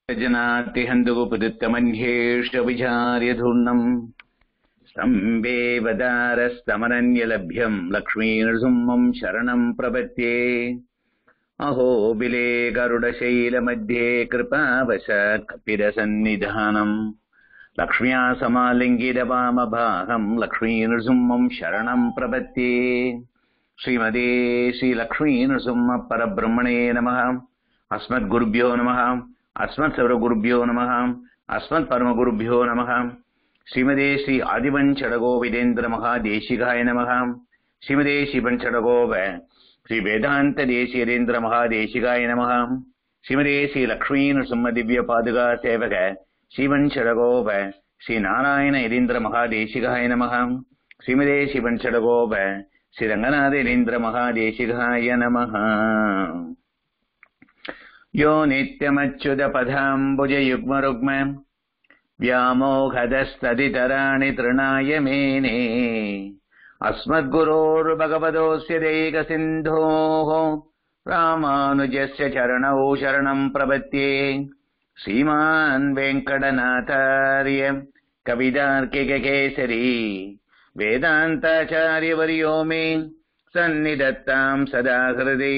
जनाति हन्तुपुदुत्तमन्येष्टविचार्यधूर्णम् स्तम्बेवदारस्तमनन्यलभ्यम् लक्ष्मीनृसिंहम् शरणम् प्रपद्ये। अहो बिले गरुडशैलमध्ये कृपावशात् कपिरसन्निधानम् लक्ष्म्या समालिङ्गितवामभागम् लक्ष्मीनृसिंहम् शरणम् प्रपद्ये। श्रीमते श्रीलक्ष्मीनृसिंह परब्रह्मणे नमः। अस्मद्गुरुभ्यो नमः। अस्मत्सर्वगुरुभ्यो नमः। अस्मत्परमगुरुभ्यो नमः। श्रीमते श्री आदिवञ्चडगोविदेन्द्र महादेशिकाय नमः। श्रीमते श्रीपञ्चडगोव श्री वेदांत देशीयरेन्द्र महादेशिकाय नमः। श्रीमते श्री लक्ष्मीनृसिंह दिव्य पादुका सेवक श्रीपञ्चडगोव श्री नारायण यतीन्द्र महादेशिकाय नमः। श्रीमते श्रीपञ्चडगोव श्री रंगनाथ यतीन्द्र महादेशिकाय नमः। यो नित्यमच्युतपदाम्बुजयुग्मरुग्म व्यामोहदस्तदितराणि तृणाय मेने अस्मद्गुरोर्भगवतोऽस्य दैकसिन्धोः रामानुजस्य चरणौ शरणम् प्रपद्ये। श्रीमान् वेङ्कटनाथार्य कवितार्किककेसरी वेदान्ताचार्यवर्यो मे सन्निधत्ताम् सदा हृदि।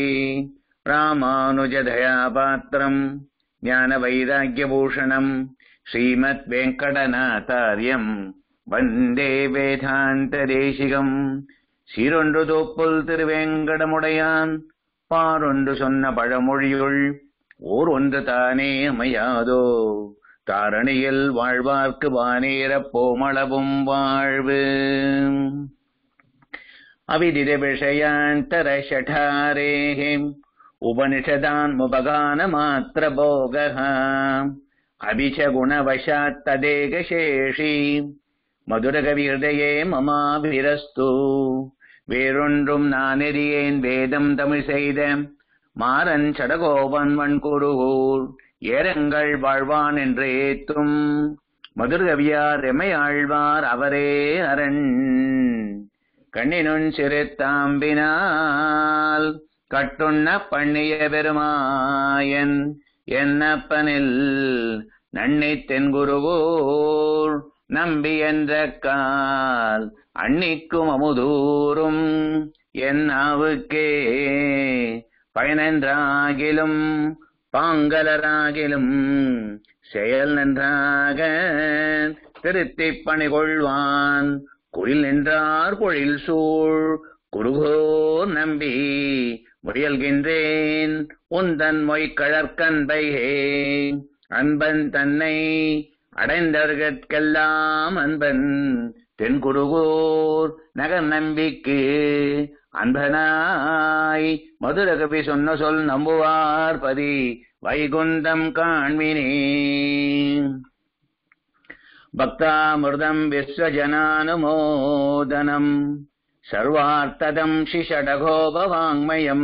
रामानुजदयापात्रम् ज्ञानवैराग्यभूषणम् श्रीमद्वेङ्कटनाथार्यम् वन्दे वेदान्तदेशिकम्। சீரொன்று தோப்புல் திருவேங்கடமுடையான் பாரொன்று சொன்ன பழமொழியுள் ஓர் ஒன்று தானே அமையாதோ தாரணியில் வாழ்வார்க்கு வானேரப் போமளவும் வாழ்வு। அவிதித விஷயாந்தர ஷடாரேஹ उपनिषदान्मुपगान मात्र भोगः अभिच गुणवशात् तदेक शेषी मधुरकविहृदये ममाभिरस्तु। வேறொன்றும் நானெறியேன் வேதம் தமிழ் செய்த மாறன் சடகோபன் வன்குருகூர் ஏரங்கள் வாழ்வான் என்று ஏத்தும் மதுரகவியார் எமையாழ்வார் அவரே அரண்। கண்ணினுன் சிறுத்தாம்பினால் கட்டுண்ண பண்ணிய பெருமாயன் என்னப்பனில் நன்னி தென்குருவூர் நம்பி என்ற கால் அன்னிக்கும் அமுதூரும் என் நாவுக்கே பயனென்றாகிலும் பாங்கலராகிலும் செயல் நன்றாக திருத்திப் பணி கொள்வான் குயில் நின்றார் பொழில் சூழ் குருகோர் நம்பி முயல்கின்றேன் உந்தன் மொய்கழற்கன்பையே। அன்பன் தன்னை அடைந்தவர்கெல்லாம் அன்பன் தென்குருகூர் நகர் நம்பிக்கு அன்பனாய் மதுரகவி சொன்ன சொல் நம்புவார் பதி வைகுந்தம் காண்மினே। பக்தாமிர்தம் விஸ்வஜனானுமோதனம் सर्वार्थदं शिषडगोपवाङ्मयम्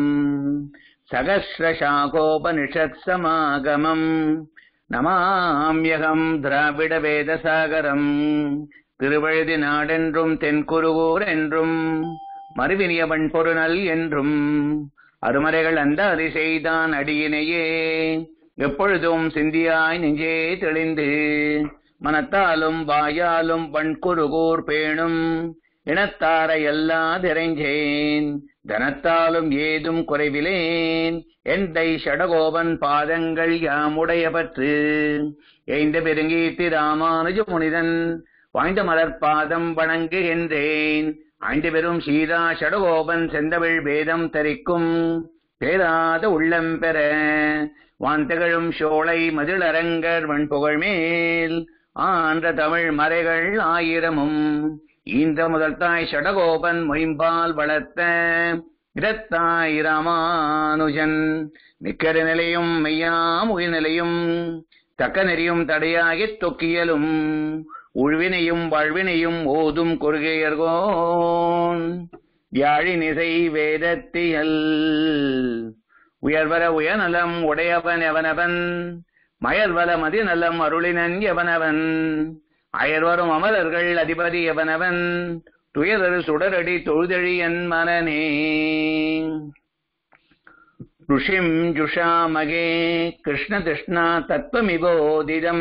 सहस्रशाखोपनिषत्समागमम् नमाम्यहम् द्राविडवेदसागरम्। திருவழுதி நாடென்றும் தென்குருகூர் என்றும் மறுவினியவன் பொருநல் என்றும் அருமறைகள் அந்தாதி செய்தான் அடியினையே எப்பொழுதும் சிந்தியாய் நெஞ்சே தெளிந்து மனத்தாலும் வாயாலும் வன்குருகூர் பேணும் இனத்தார எல்லாதிரைஞ்சேன் தனத்தாலும் ஏதும் குறைவிலேன் எந்தை ஷடகோபன் பாதங்கள் யாமுடைய பற்று எய்ந்த பெருங்கீர்த்தி ராமானுஜ முனிதன் வாய்ந்த மலர்பாதம் வணங்குகின்றேன்। ஆய்ந்த பெரும் சீதா ஷடகோபன் செந்தமிழ் வேதம் தரிக்கும் பேராத உள்ளம் பெற வாந்தகழும் சோலை மதிலரங்கர் வன்புகழ் மேல் ஆன்ற தமிழ் மறைகள் ஆயிரமும் இந்த முதல் தாய் ஷடகோபன் மொயம்பால் வளர்த்த இடத்தாய் ராமானுஜன் மிக்கரு நிலையும் மெய்யாம் உயிர்நிலையும் தக்க நெறியும் தடையாகித் தொக்கியலும் உழ்வினையும் வாழ்வினையும் ஓதும் கொள்கையர்கோன் வியாழினிசை வேதத்தியல் உயர்வர உயர்நலம் உடையவன் எவனவன் மயர்வல மதிநலம் அருளினன் எவனவன் அயர்வரும் அமரர்கள் அதிபதி எவனவன் துயரரு சுடரடி தொழுதழி என் மனனே। ऋषिम् जुषामगे कृष्णतृष्णा तत्त्वमिबोधितम्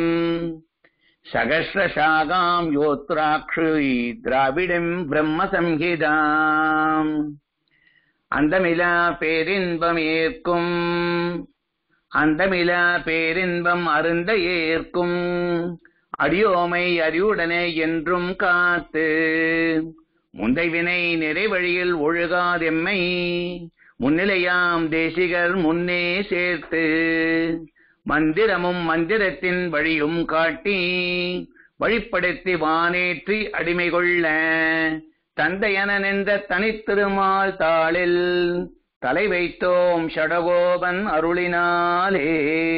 சகஸ்ரசாகாம் யோத்ராக்ஷி திராவிடம் பிரம்ம சம்ஹிதாம் அந்தமிலா பேரின்பம் ஏற்கும் அந்தமிலா பேரின்பம் அருந்த ஏற்கும் அடியோமை அறிவுடனே என்றும் காத்து முந்தைவினை நிறைவழியில் ஒழுகாதெம்மை முன்னிலையாம் தேசிகர் முன்னே சேர்த்து மந்திரமும் மந்திரத்தின் வழியும் காட்டி வழிப்படுத்தி வானேற்றி அடிமை கொள்ள தந்தையன நின்ற தனித்திருமால் தாளில் தலை வைத்தோம் Sadagopan அருளினாலே.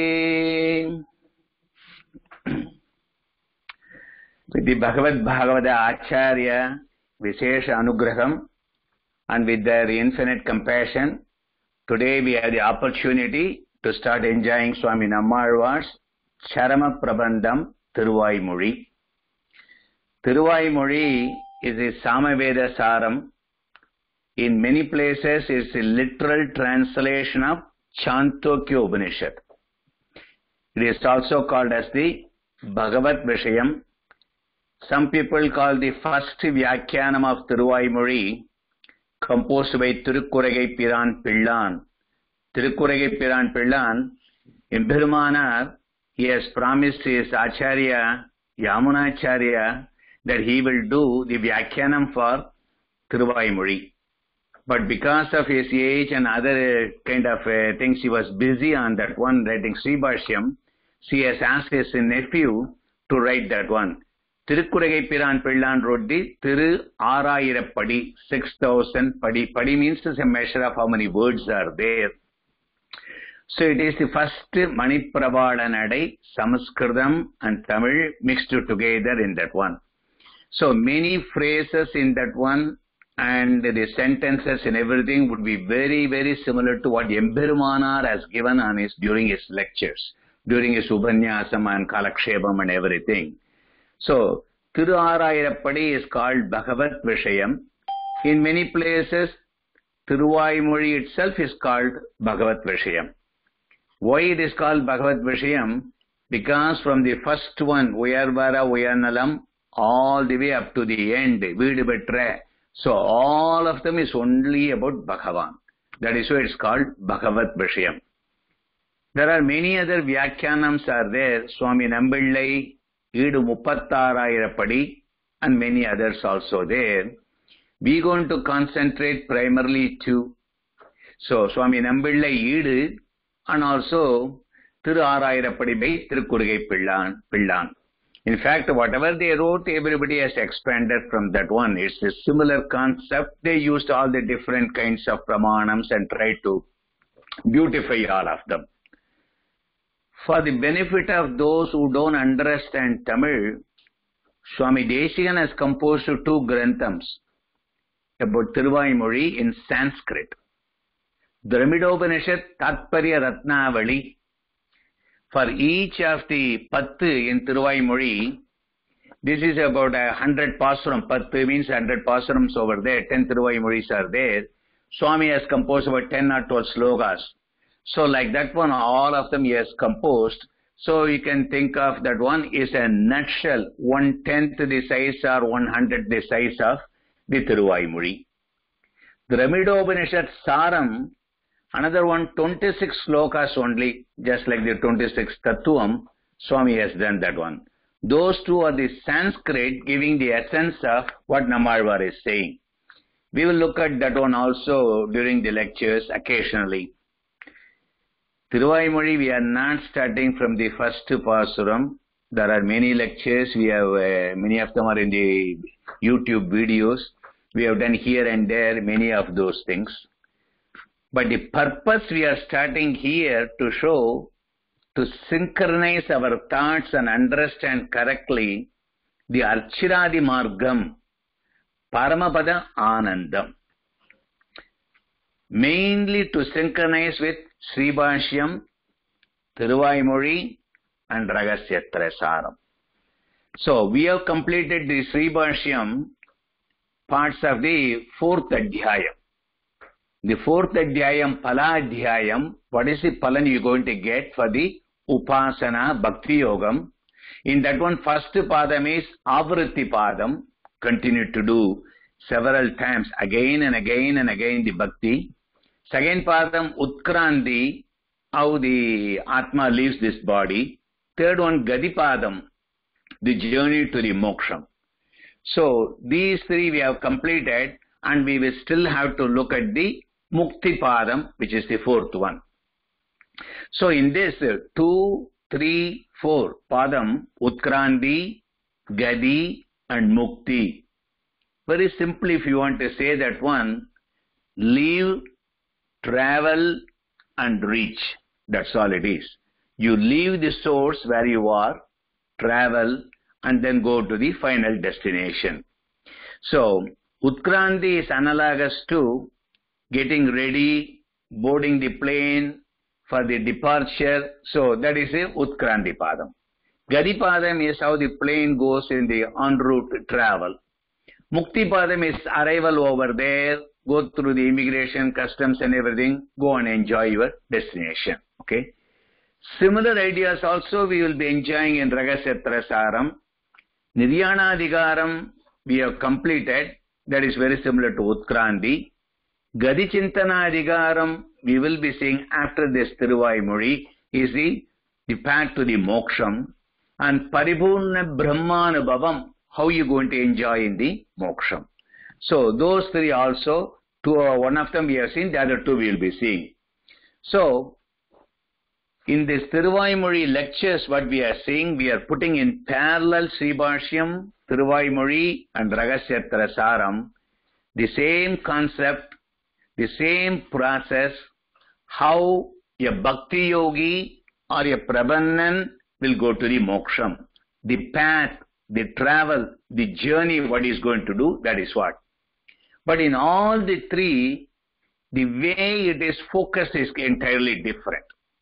With the Bhagavad Bhagavata Acharya Vishesha Anugraham and with their infinite compassion, today we have the opportunity to start enjoying Swami Nammalvar's Charama Prabandham Thiruvaimozhi. Thiruvaimozhi is a Samaveda Saram. In many places it's a literal translation of Chandogya Upanishad. It is also called as the Bhagavat Vishayam. Some people call the first Vyakyanam of Thiruvaimozhi composed by Tirukkurai Piran Pillan. Tirukkurai Piran Pillan, Emperumanar, he has promised his Acharya, Yamunacharya, that he will do the Vyakyanam for Thiruvaimozhi. But because of his age and other kind of things, he was busy on that one writing Sribhashyam. So he has asked his nephew to write that one. Tirukkurai Piran Pillan wrote the Thiru Aarayirappadi, 6,000 padi. Padi means it's a measure of how many words are there. So it is the first Manipravalanadai, Sanskritam and Tamil mixed together in that one. So many phrases in that one and the sentences and everything would be very, very similar to what Emperumanar has given on during his lectures, during his Upanyasam and Kalakshepam and everything. So Thiru Aarayirappadi is called Bhagavat Vishayam. In many places, Thiruvaimozhi itself is called Bhagavat Vishayam. Why it is called Bhagavat Vishayam? Because from the first one, Uyarvara Uyarnalam, all the way up to the end, Veedu Betra. So all of them is only about Bhagavan. That is why it's called Bhagavat Vishayam. There are many other Vyakyanams are there. Swami Nambillai, Idu Muppattarayirappadi, and many others also there. We are going to concentrate primarily to. So Swami Nambillai Idu and also Thiru Aarayirappadi by Tirukkurai Pillan. In fact, whatever they wrote, everybody has expanded from that one. It's a similar concept. They used all the different kinds of pramanams and tried to beautify all of them. For the benefit of those who don't understand Tamil, Swami Desikan has composed 2 granthams about Thiruvaimozhi in Sanskrit. Dhramidopanishad Tatparya Ratnavali. For each of the Pattu in Thiruvaimozhi, this is about 100 Pasuram. Pattu means 100 Pasurams over there. 10 Thiruvaimozhis are there. Swami has composed about 10 or 12 slokas. So like that one, all of them he has composed. So you can think of that one is a nutshell, 1/10 the size or 100 the size of the Thiruvaimozhi. Dhramidopanishad Saram, another one 26 slokas only, just like the 26 Tattvam, Swami has done that one. Those 2 are the Sanskrit giving the essence of what Nammalvar is saying. We will look at that one also during the lectures occasionally. Thiruvaimozhi, we are not starting from the first Pasuram. There are many lectures. We have many of them are in the YouTube videos. We have done here and there many of those things. But the purpose we are starting here to show, to synchronize our thoughts and understand correctly the Archiradi Margam, Paramapada Anandam. Mainly to synchronize with Sribhashyam, Thiruvaimozhi and Ragasyatraya Saram. So we have completed the Sribhashyam parts of the 4th Adhyaya. The fourth adhyayam, Phala adhyayam, what is the Phalan you are going to get for the Upasana Bhakti Yogam? In that one, first padam is Avritti padam, continue to do several times, again and again and again the Bhakti. Second padam, Utkranti, how the Atma leaves this body. Third one, Gadipadam, the journey to the Moksham. So these three we have completed, and we will still have to look at the Mukti Padam, which is the fourth one. So in this 2, 3, 4 Padam, Utkranti, Gadi and Mukti. Very simply, if you want to say that one, leave, travel and reach. That's all it is. You leave the source where you are, travel, and then go to the final destination. So Utkranti is analogous to getting ready, boarding the plane for the departure. So that is a Utkranti Padam. Gadi Padam is how the plane goes in the en route travel. Mukti Padam is arrival over there, go through the immigration, customs and everything, go and enjoy your destination. Okay. Similar ideas also we will be enjoying in Ragasya Saram. Niryanadhikaram we have completed, that is very similar to Utkranti. Gadi Chintana Adhikaram we will be seeing after this Tiruvaimozhi is the path to the Moksham. And Paripurna Brahmanubhavam, how you going to enjoy in the Moksham. So those three also, one of them we have seen, the other two we will be seeing. So in this Tiruvaimozhi lectures, what we are seeing, we are putting in parallel Sri Bhashyam, Tiruvaimozhi and Ragasya Saram, the same concept, the same process, how a Bhakti Yogi or a Prabhanan will go to the Moksham. The path, the travel, the journey, what he is going to do, that is what. But in all the three, the way it is focused is entirely different.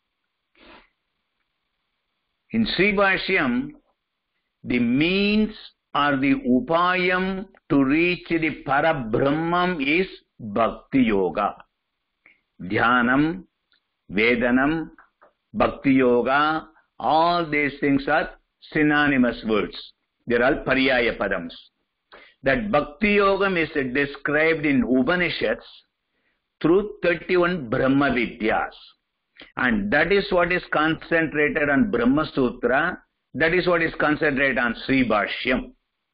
In Sri Bhashyam, the means or the upayam to reach the Parabrahmam is Bhakti Yoga. Dhyanam, Vedanam, Bhakti Yoga, all these things are synonymous words. They are all Paryaya Padams. That Bhakti Yogam is described in Upanishads through 31 Brahma Vidyas. And that is what is concentrated on Brahma Sutra. That is what is concentrated on Sri Bhashyam.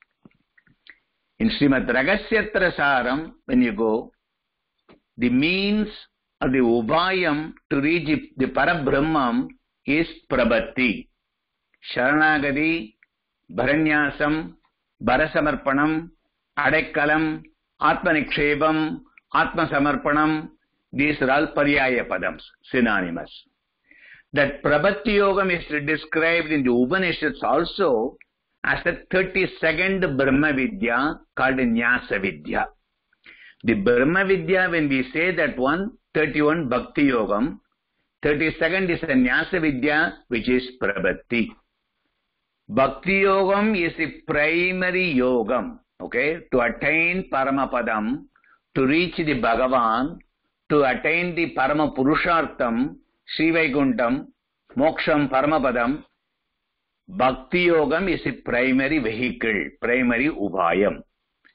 In Srimad Ragasya Saram, when you go, the means or the ubayam to reach the Parabrahmam is Prabhati. Sharanagati, Bharanyasam, Bharasamarpanam, Adekkalam, Atmanikshebam, Atmasamarpanam, these are all Paryaya Padams, synonymous. That Prabhati Yogam is described in the Upanishads also as the 32nd Brahma Vidya called Nyasa Vidya. The Brahma Vidya, when we say that one, 31 Bhakti Yogam, 32nd is the Nyasa Vidya, which is Prabhati. Bhakti Yogam is the primary Yogam, okay, to attain Paramapadam, to reach the Bhagavan, to attain the Parama Purushartham, Sri Vaikuntham, Moksham, Paramapadam. Bhakti Yogam is a primary vehicle, primary upayam.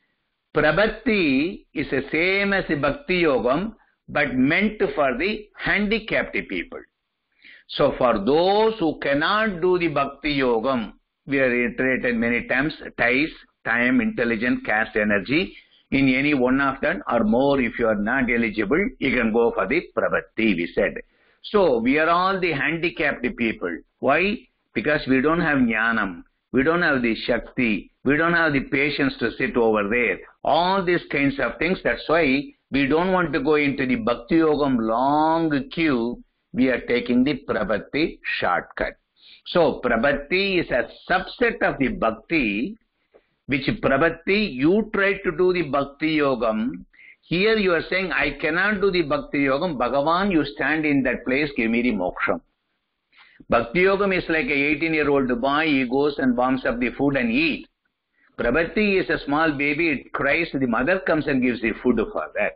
Prabhati is the same as the Bhakti Yogam, but meant for the handicapped people. So for those who cannot do the Bhakti Yogam, we have reiterated many times, ties, time, intelligence, caste, energy, in any one of them or more. If you are not eligible, you can go for the Prabhati, we said. So we are all the handicapped people. Why? Because we don't have Jnanam, we don't have the Shakti, we don't have the patience to sit over there. All these kinds of things, that's why we don't want to go into the Bhakti Yogam long queue, we are taking the Prabhati shortcut. So Prabhati is a subset of the Bhakti, which Prabhati, you try to do the Bhakti Yogam. Here you are saying, I cannot do the Bhakti Yogam. Bhagavan, you stand in that place, give me the Moksham. Bhakti Yogam is like a 18-year-old boy, he goes and warms up the food and eat. Prabhati is a small baby, it cries, the mother comes and gives the food for that.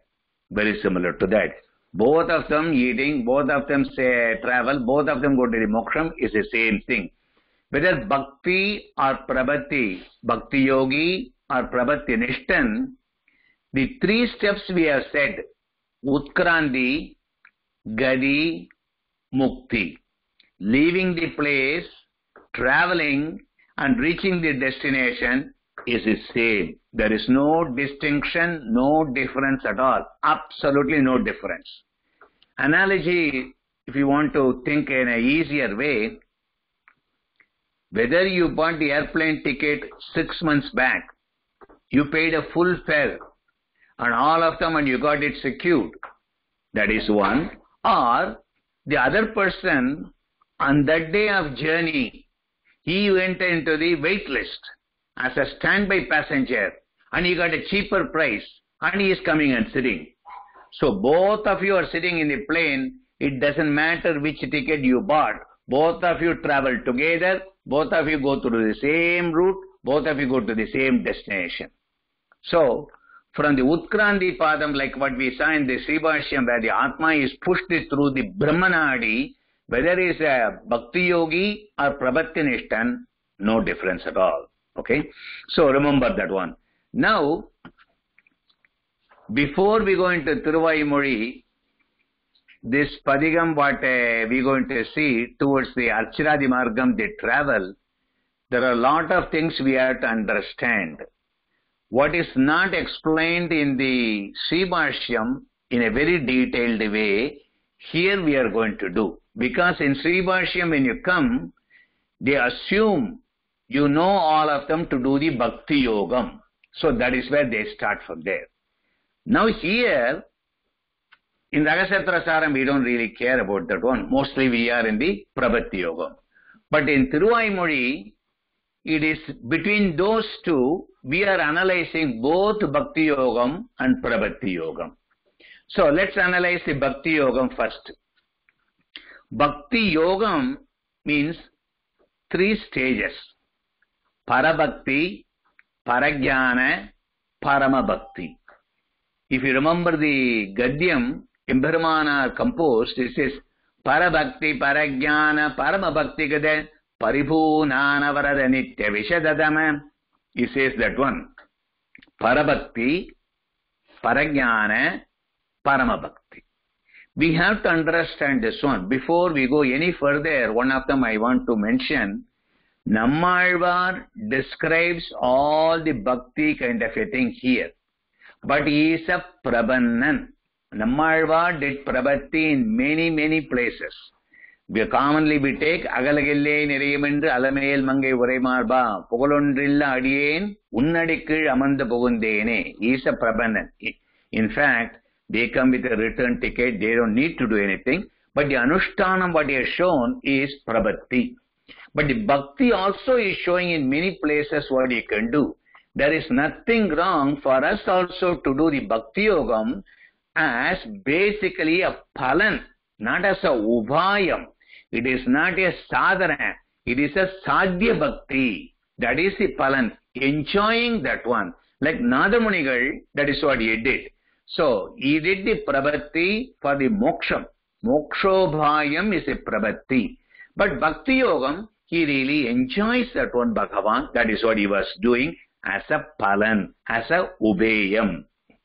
very similar to that. Both of them eating, both of them say travel, both of them go to the moksham is the same thing. Whether bhakti or prabhati, bhakti yogi or prabhati nishtan, the three steps we have said, utkranti, gadi, mukti. Leaving the place, traveling and reaching the destination is the same. There is no distinction, no difference at all. Absolutely no difference. Analogy, if you want to think in an easier way, whether you bought the airplane ticket 6 months back, you paid a full fare and all of them and you got it secured. That is one. Or the other person on that day of journey, he went into the wait list as a standby passenger and he got a cheaper price and he is coming and sitting. So both of you are sitting in the plane. It doesn't matter which ticket you bought. Both of you travel together. Both of you go through the same route. Both of you go to the same destination. So from the Utkranti Padam, like what we saw in the Sribhashyam, where the Atma is pushed through the Brahmanadi, whether it is a Bhakti Yogi or Prabhati Nishtan, no difference at all. Okay? So remember that one. Now, before we go into Thiruvaimozhi, this Padigam what we are going to see towards the Archiradi Margam, the travel, there are a lot of things we have to understand. What is not explained in the Sribhashyam in a very detailed way, here we are going to do. Because in Sribhashyam when you come, they assume you know all of them to do the Bhakti Yogam. So that is where they start from there. Now here, in Ragasatra Saram, we don't really care about that one. Mostly we are in the Prabhati Yogam. But in Thiruvaimozhi, it is between those two, we are analyzing both Bhakti Yogam and Prabhati Yogam. So let's analyze the Bhakti Yogam first. Bhakti Yogam means 3 stages. Parabhakti, Parajnana, Paramabhakti. If you remember the Gadyam, Embharmana composed, it says Parabhakti, Parajnana, Paramabhakti Gade, Paribhunana Varada Nitya Vishadadama. He says that one. Parabhakti, Parajnana, Paramabhakti. We have to understand this one. Before we go any further, one of them I want to mention. Nammalvar describes all the bhakti kind of a thing here. But he is a Prabhannan. Nammalvar did Prabhati in many places. We commonly take Agalagille Niremendra Alamel Mangai Uremarba, Pogolondrilla Adien, Unnadikil Amanda Pogundene. He is a Prabhannan. In fact, they come with a return ticket, they don't need to do anything. But the Anushtanam, what he has shown, is Prabhati. But the Bhakti also is showing in many places what he can do. There is nothing wrong for us also to do the Bhakti Yogam as basically a Phalan, not as a Ubhayam. It is not a Sadhana. It is a Sadhya Bhakti. That is the Phalan. Enjoying that one. Like Nadamunigal, that is what he did. So, he did the Prabhati for the Moksham. Mokshobhayam is a Prabhati. But Bhakti Yogam, he really enjoys that one Bhagavan. That is what he was doing as a Phalan, as a Ubeyam.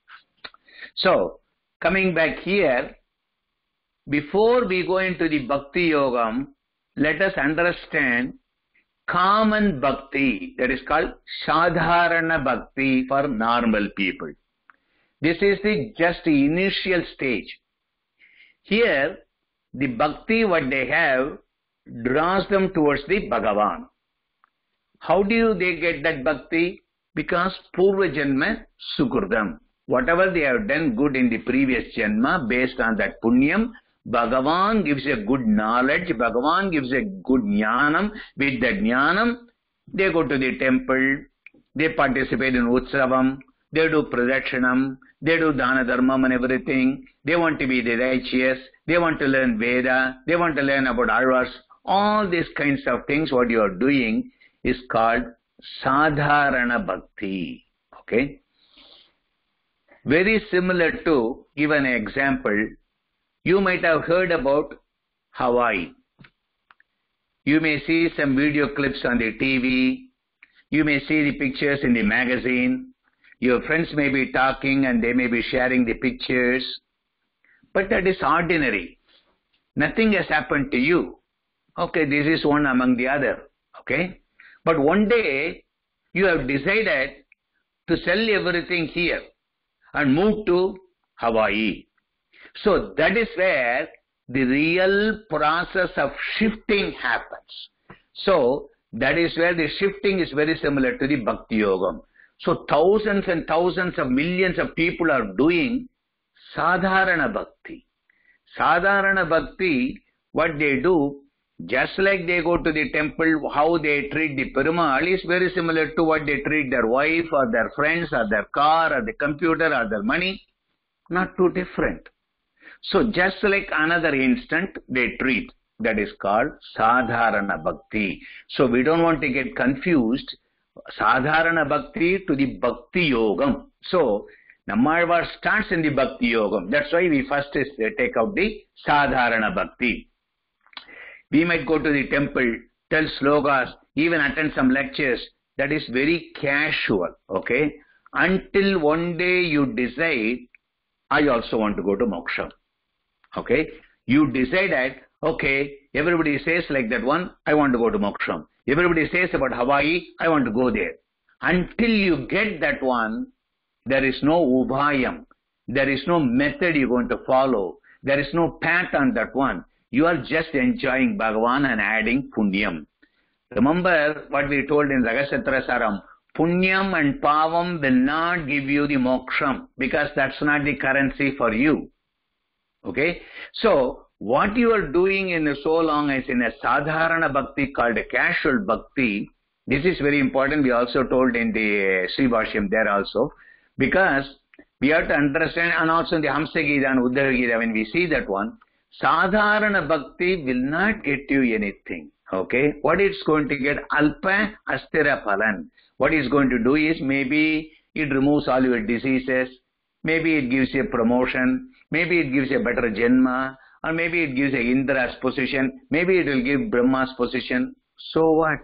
So, coming back here, before we go into the Bhakti Yogam, let us understand common Bhakti, that is called Sadharana Bhakti for normal people. This is the just the initial stage. Here, the Bhakti what they have draws them towards the Bhagavan. How do they get that Bhakti? Because Purva Janma Sukurdam. Whatever they have done good in the previous Janma, based on that Punyam, Bhagavan gives a good knowledge, Bhagavan gives a good Jnanam. With that Jnanam, they go to the temple, they participate in Utsavam, they do Pradakshanam, they do Dana Dharmam and everything. They want to be the righteous, they want to learn Veda, they want to learn about Arvas. All these kinds of things, what you are doing is called Sadharana Bhakti. Okay? Very similar to, give an example, you might have heard about Hawaii. You may see some video clips on the TV. You may see the pictures in the magazine. Your friends may be talking and they may be sharing the pictures. But that is ordinary. Nothing has happened to you. Okay, this is one among the other. Okay. But one day, you have decided to sell everything here and move to Hawaii. So that is where the real process of shifting happens. So that is where the shifting is very similar to the Bhakti Yogam. So thousands and thousands of millions of people are doing Sadharana Bhakti. Sadharana Bhakti, what they do, just like they go to the temple, how they treat the Perumal is very similar to what they treat their wife or their friends or their car or the computer or their money. Not too different. So just like another instant they treat. That is called Sadharana Bhakti. So we don't want to get confused. Sadharana Bhakti to the Bhakti Yogam. So Nammalvar starts in the Bhakti Yogam. That's why we first take out the Sadharana Bhakti. We might go to the temple, tell slokas, even attend some lectures. That is very casual, okay? Until one day you decide, I also want to go to moksha. Okay? You decided, okay, everybody says like that one, I want to go to moksha. Everybody says about Hawaii, I want to go there. Until you get that one, there is no ubhayam. There is no method you're going to follow. There is no path on that one. You are just enjoying Bhagavan and adding punyam. Remember what we told in Raghasatra Saram, punyam and pavam will not give you the moksham because that's not the currency for you. Okay? So, what you are doing in so long as in a sadharana bhakti called a casual bhakti, this is very important. We also told in the Sri Bhashyam there also, because we have to understand, and also in the Hamsa Gita and Uddhava Gita, when we see that one, sadharana bhakti will not get you anything. Okay? What it's going to get, alpa astira phalan. What it's going to do is maybe it removes all your diseases, maybe it gives you a promotion, maybe it gives you a better janma, or maybe it gives you Indra's position, maybe it will give Brahma's position. So what?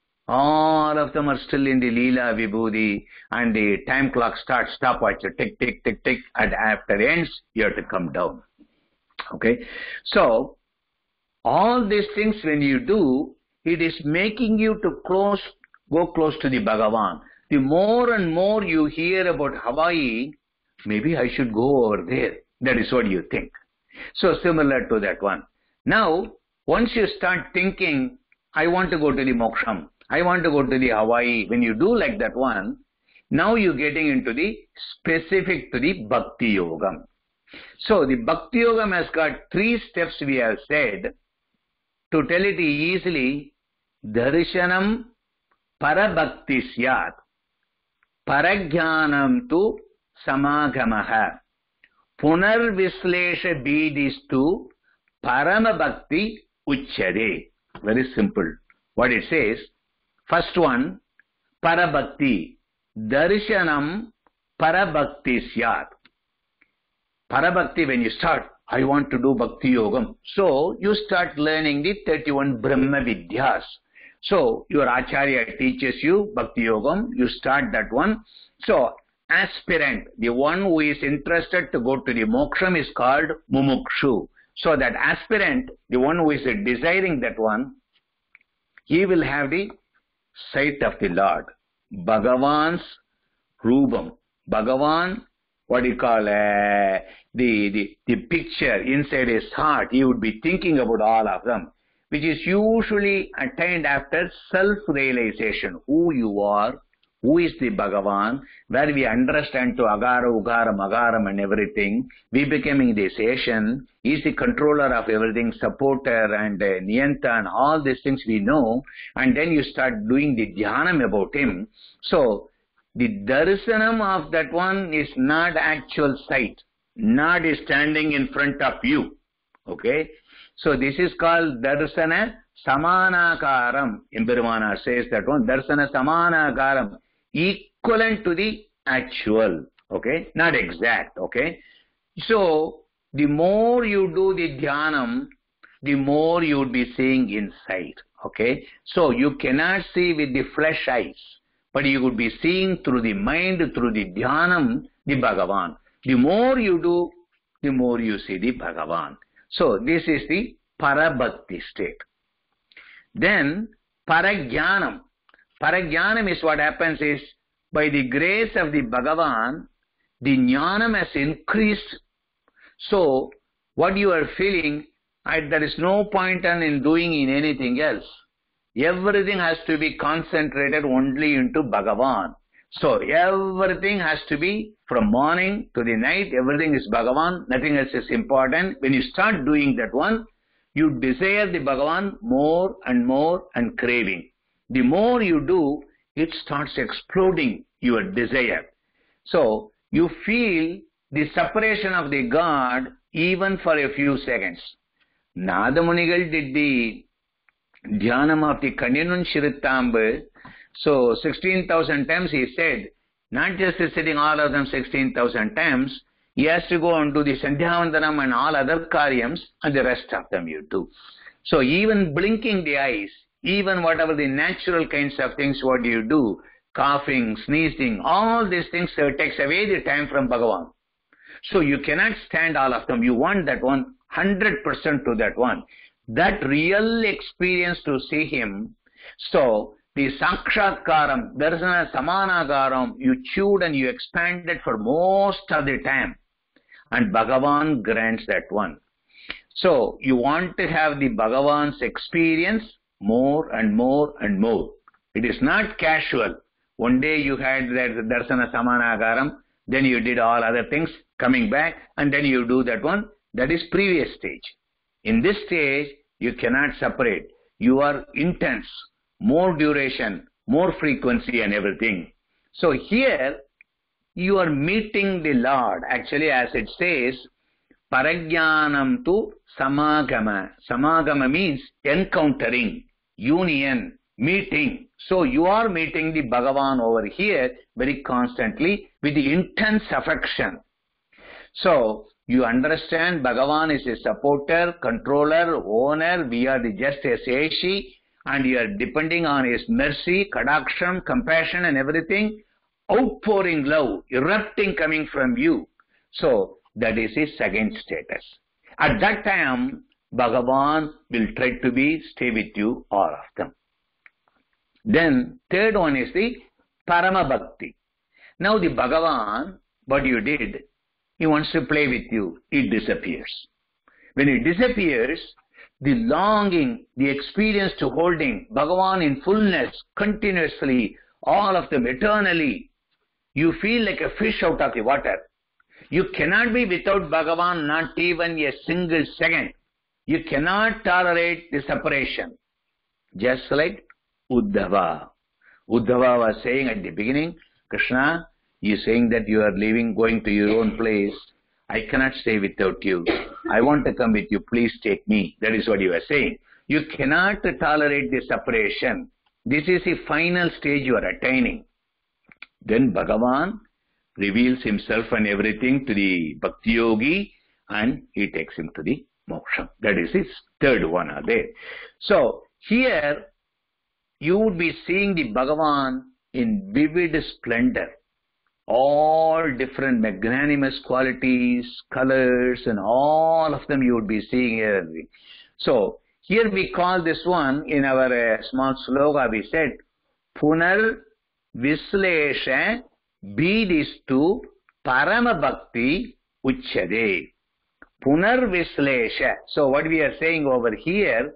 All of them are still in the Leela Vibhuti, and the time clock starts, stopwatch, tick, tick, tick, tick, and after it ends, you have to come down. Okay? So, all these things when you do, it is making you to go close to the Bhagavan. The more and more you hear about Hawaii, maybe I should go over there. That is what you think. So similar to that one. Now, once you start thinking, I want to go to the Moksham, I want to go to the Hawaii, when you do like that one, now you're getting into the specific to the Bhakti Yogam. So the Bhakti Yogam has got 3 steps we have said. To tell it easily, Darshanam Parabhakti Syat, Parajnanam tu Samagamaha, Punarvislesha Bidistu Parama Bhakti Uchchade. Very simple. What it says, first one, Parabhakti, Darshanam Parabhakti Syat. Parabhakti, when you start, I want to do Bhakti Yogam. So, you start learning the 31 Brahma Vidyas. So, your Acharya teaches you Bhakti Yogam, you start that one. So, aspirant, the one who is interested to go to the moksham is called Mumukshu. So, that aspirant, the one who is desiring that one, he will have the sight of the Lord. Bhagavan's Rubam. Bhagavan, what you call the picture inside his heart, he would be thinking about all of them, which is usually attained after self-realization, who you are, who is the Bhagavan, where we understand to Agara, Ugaram, Agaram and everything, we becoming the Seshan, he is the controller of everything, supporter and Niyanta and all these things we know, and then you start doing the Dhyanam about him. So, the Darsanam of that one is not actual sight, not is standing in front of you. Okay? So this is called Darsana Samanakaram. Imperimana says that one, Darsana Samanakaram, equivalent to the actual. Okay, not exact. Okay, so the more you do the dhyanam, the more you would be seeing inside. Okay, so you cannot see with the flesh eyes, but you would be seeing through the mind, through the dhyanam, the Bhagavan. The more you do, the more you see the Bhagavan. So this is the parabhakti state. Then parajnanam. Parajnanam is what happens is, by the grace of the Bhagavan, the jnanam has increased. So what you are feeling, there is no point in doing in anything else. Everything has to be concentrated only into Bhagavan. So everything has to be from morning to the night, everything is Bhagavan, nothing else is important. When you start doing that one, you desire the Bhagavan more and craving. The more you do, it starts exploding your desire. So you feel the separation of the God even for a few seconds. Nadamunigal did the Dhyanam of the Kanyanun Shirittambu. So 16,000 times he said, not just sitting all of them 16,000 times, he has to go and do the Sandhyavandanam and all other karyams, and the rest of them you do. So even blinking the eyes, even whatever the natural kinds of things, what you do, coughing, sneezing, all these things takes away the time from Bhagavan. So you cannot stand all of them. You want that one, 100% to that one. That real experience to see him. So the Sakshatkaram, Darsana Samanagaram, you chewed and you expanded for most of the time. And Bhagavan grants that one. So you want to have the Bhagavan's experience more and more and more. It is not casual. One day you had that Darsana Samanagaram, then you did all other things, coming back, and then you do that one. That is previous stage. In this stage, you cannot separate. You are intense, more duration, more frequency and everything. So here, you are meeting the Lord. Actually, as it says, Parajnanam tu samagama. Samagama means encountering, union, meeting. So you are meeting the Bhagavan over here very constantly with the intense affection. So you understand Bhagavan is a supporter, controller, owner. We are just a Seshi, and you are depending on his mercy, kadaksham, compassion and everything. Outpouring love, erupting coming from you. So that is his second status. At that time, Bhagavan will try to stay with you, all of them. Then third one is the Parama Bhakti. Now the Bhagavan, what you did, he wants to play with you. It disappears. When it disappears, the longing, the experience to holding Bhagavan in fullness, continuously, all of them eternally, you feel like a fish out of the water. You cannot be without Bhagavan, not even a single second. You cannot tolerate the separation. Just like Uddhava. Uddhava was saying at the beginning, Krishna, you saying that you are leaving, going to your own place. I cannot stay without you. I want to come with you. Please take me. That is what you are saying. You cannot tolerate the separation. This is the final stage you are attaining. Then Bhagavan reveals himself and everything to the Bhakti Yogi, and he takes him to the moksha. That is his third one there. So here you would be seeing the Bhagavan in vivid splendor. All different magnanimous qualities, colors, and all of them you would be seeing here. So here we call this one, in our small sloga we said, Punar Vislesha Bidistu Parama Bhakti Uchyade. Punar Vislesha. So what we are saying over here,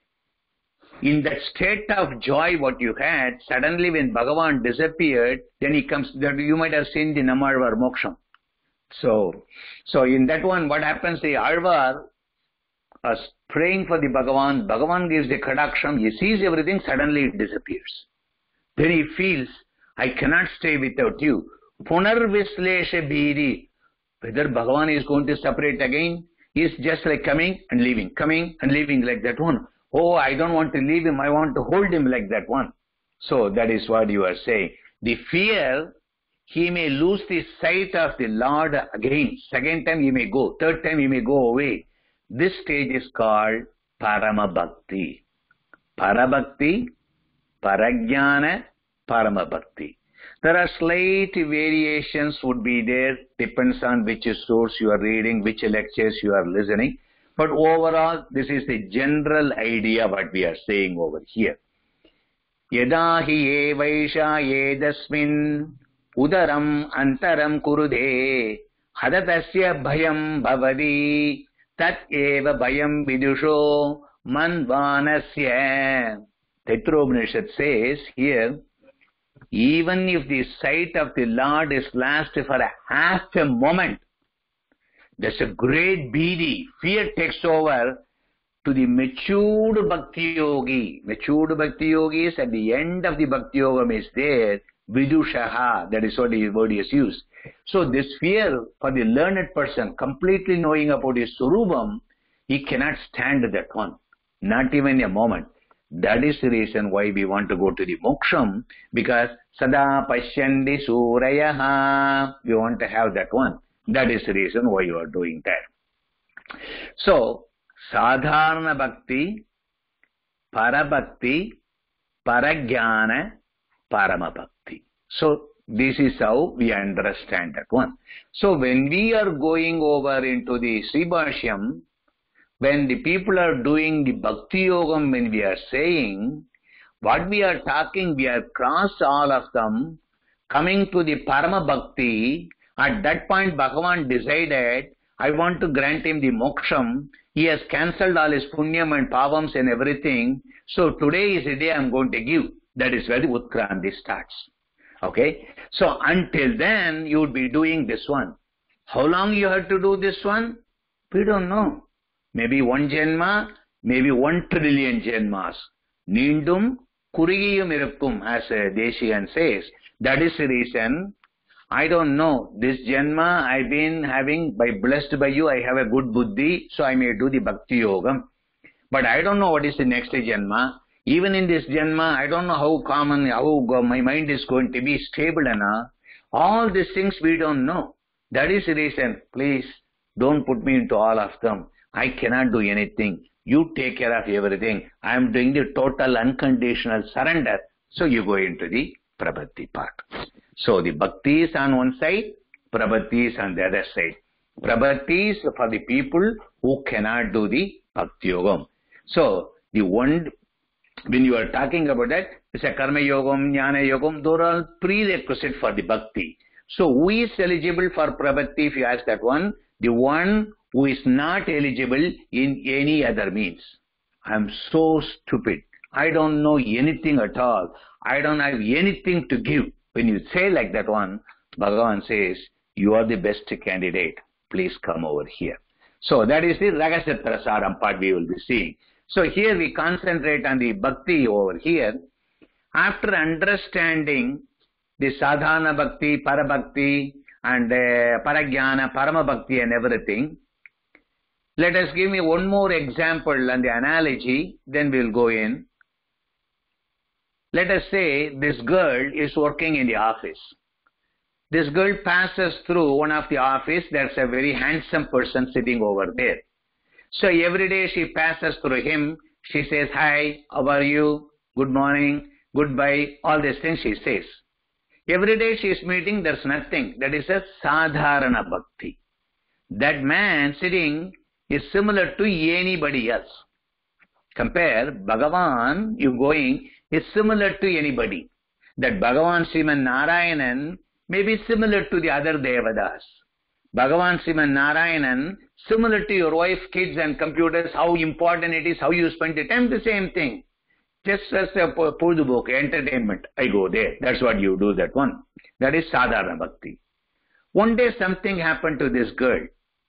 in that state of joy what you had, suddenly when Bhagavan disappeared, then he comes, that you might have seen the Namalvar Moksham. So in that one, what happens, the Alvar is praying for the Bhagavan, Bhagavan gives the Kadaksham, he sees everything, suddenly it disappears. Then he feels, I cannot stay without you. Punar Vislesha Bhiri. Whether Bhagavan is going to separate again, he is just like coming and leaving like that one. Oh, I don't want to leave him, I want to hold him like that one. So that is what you are saying. The fear he may lose the sight of the Lord again. Second time he may go. Third time he may go away. This stage is called Parama Bhakti. Parabhakti, Parajnana, Parama Bhakti. There are slight variations would be there, depends on which source you are reading, which lectures you are listening. But overall, this is the general idea what we are saying over here. Yada hi evaisha yedasmin udaram antaram kurude hadatasya bhayam bhavadi tat eva bhayam vidusho manvanasya. Tetraupanishad says here, even if the sight of the Lord is lost for a half a moment, there's a great bhidi, fear takes over to the matured bhakti yogi. Matured bhakti yogis at the end of the bhakti yogam is there, vidushaha, that is what the word is used. So this fear for the learned person, completely knowing about his surubam, he cannot stand that one, not even a moment. That is the reason why we want to go to the moksham, because sada pashyandi surayaha, we want to have that one. That is the reason why you are doing that. So, sadharana bhakti, parabhakti, parajnana, parama bhakti. So, this is how we understand that one. So, when we are going over into the Sribhashyam, when the people are doing the Bhakti Yogam, when we are saying, what we are talking, we are cross all of them, coming to the Parama Bhakti, at that point Bhagavan decided, I want to grant him the moksham, he has cancelled all his punyam and pavams and everything, so today is the day I am going to give. That is where the Utkranti starts. Okay? So until then, you would be doing this one. How long you have to do this one? We don't know. Maybe one Janma, maybe 1 trillion Janmas. Nindum kurigiyum irukkum, as Deshigan says. That is the reason, I don't know, this Janma I've been having, blessed by you, I have a good buddhi, so I may do the Bhakti Yogam. But I don't know what is the next Janma. Even in this Janma, I don't know how my mind is going to be stable enough. All these things we don't know. That is the reason, please don't put me into all of them. I cannot do anything. You take care of everything. I am doing the total unconditional surrender. So you go into the Prabhati part. So the Bhakti is on one side, Prabhati is on the other side. Prabhati is for the people who cannot do the Bhakti Yogam. So the one, when you are talking about that, it's a Karma Yogam, Jnana Yogam, those are all prerequisite for the Bhakti. So who is eligible for Prabhati, if you ask that one? The one who is not eligible in any other means. I am so stupid. I don't know anything at all. I don't have anything to give. When you say like that one, Bhagavan says, you are the best candidate. Please come over here. So that is the Ragasya Prasaram part we will be seeing. So here we concentrate on the Bhakti over here. After understanding the Sadhana Bhakti, Parabhakti, and Parajnana, Parama Bhakti and everything, let us give me one more example and the analogy, then we will go in. Let us say this girl is working in the office. This girl passes through one of the office, there's a very handsome person sitting over there. So every day she passes through him, she says, hi, how are you, good morning, goodbye, all these things she says. Every day she is meeting, there's nothing. That is a Sadharana Bhakti. That man sitting is similar to anybody else. Compare Bhagavan, you going, is similar to anybody. That Bhagavan Sriman Narayanan may be similar to the other Devadas. Bhagavan Sriman Narayanan, similar to your wife, kids and computers, how important it is, how you spend the time, the same thing. Just as a Purdubok, entertainment, I go there. That's what you do, that one. That is Sadharana Bhakti. One day something happened to this girl.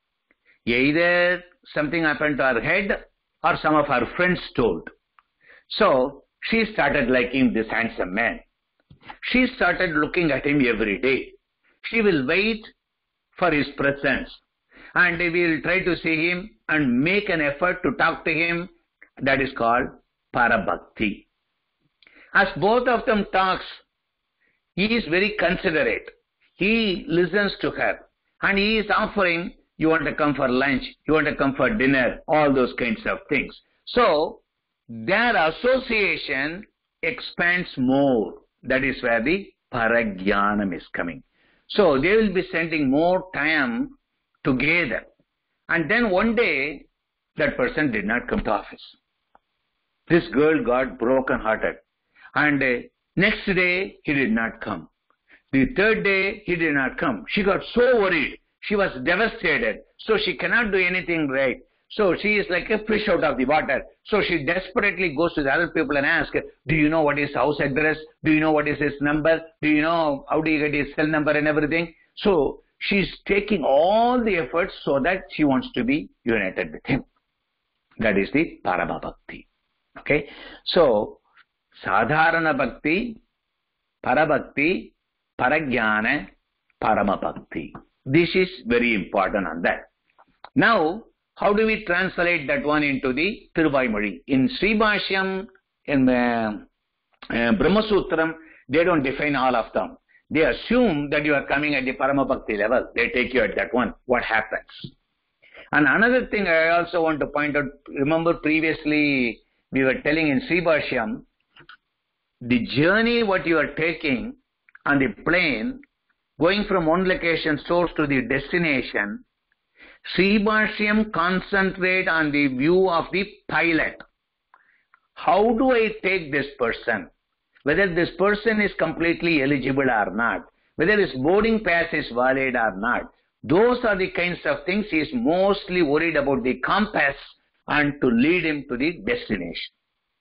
Either something happened to her head or some of her friends told. So she started liking this handsome man. She started looking at him every day. She will wait for his presence and will try to see him and make an effort to talk to him. That is called Parabhakti. As both of them talks, he is very considerate. he listens to her and he is offering, you want to come for lunch, you want to come for dinner, all those kinds of things. So their association expands more. That is where the parajnanam is coming. So they will be spending more time together. And then one day, that person did not come to office. This girl got broken hearted. And next day, he did not come. The third day, he did not come. She got so worried. She was devastated. So she cannot do anything right. So she is like a fish out of the water. So she desperately goes to the other people and asks, do you know what is house address? Do you know what is his number? Do you know how do you get his cell number and everything? So she's taking all the efforts so that she wants to be united with him. That is the Parama Bhakti. Okay. So Sadharana Bhakti, Parabhakti, Parajnana, Parama Bhakti. This is very important on that. Now, how do we translate that one into the Tiruvaimozhi? In Sri Bhashyam, in Brahma Sutram, they don't define all of them. They assume that you are coming at the Parama Bhakti level. They take you at that one. What happens? And another thing I also want to point out, remember previously we were telling in Sri Bhashyam, the journey what you are taking on the plane, going from one location source to the destination, Sri Bhashyam concentrate on the view of the pilot. How do I take this person? Whether this person is completely eligible or not, whether his boarding pass is valid or not. Those are the kinds of things he is mostly worried about, the compass and to lead him to the destination.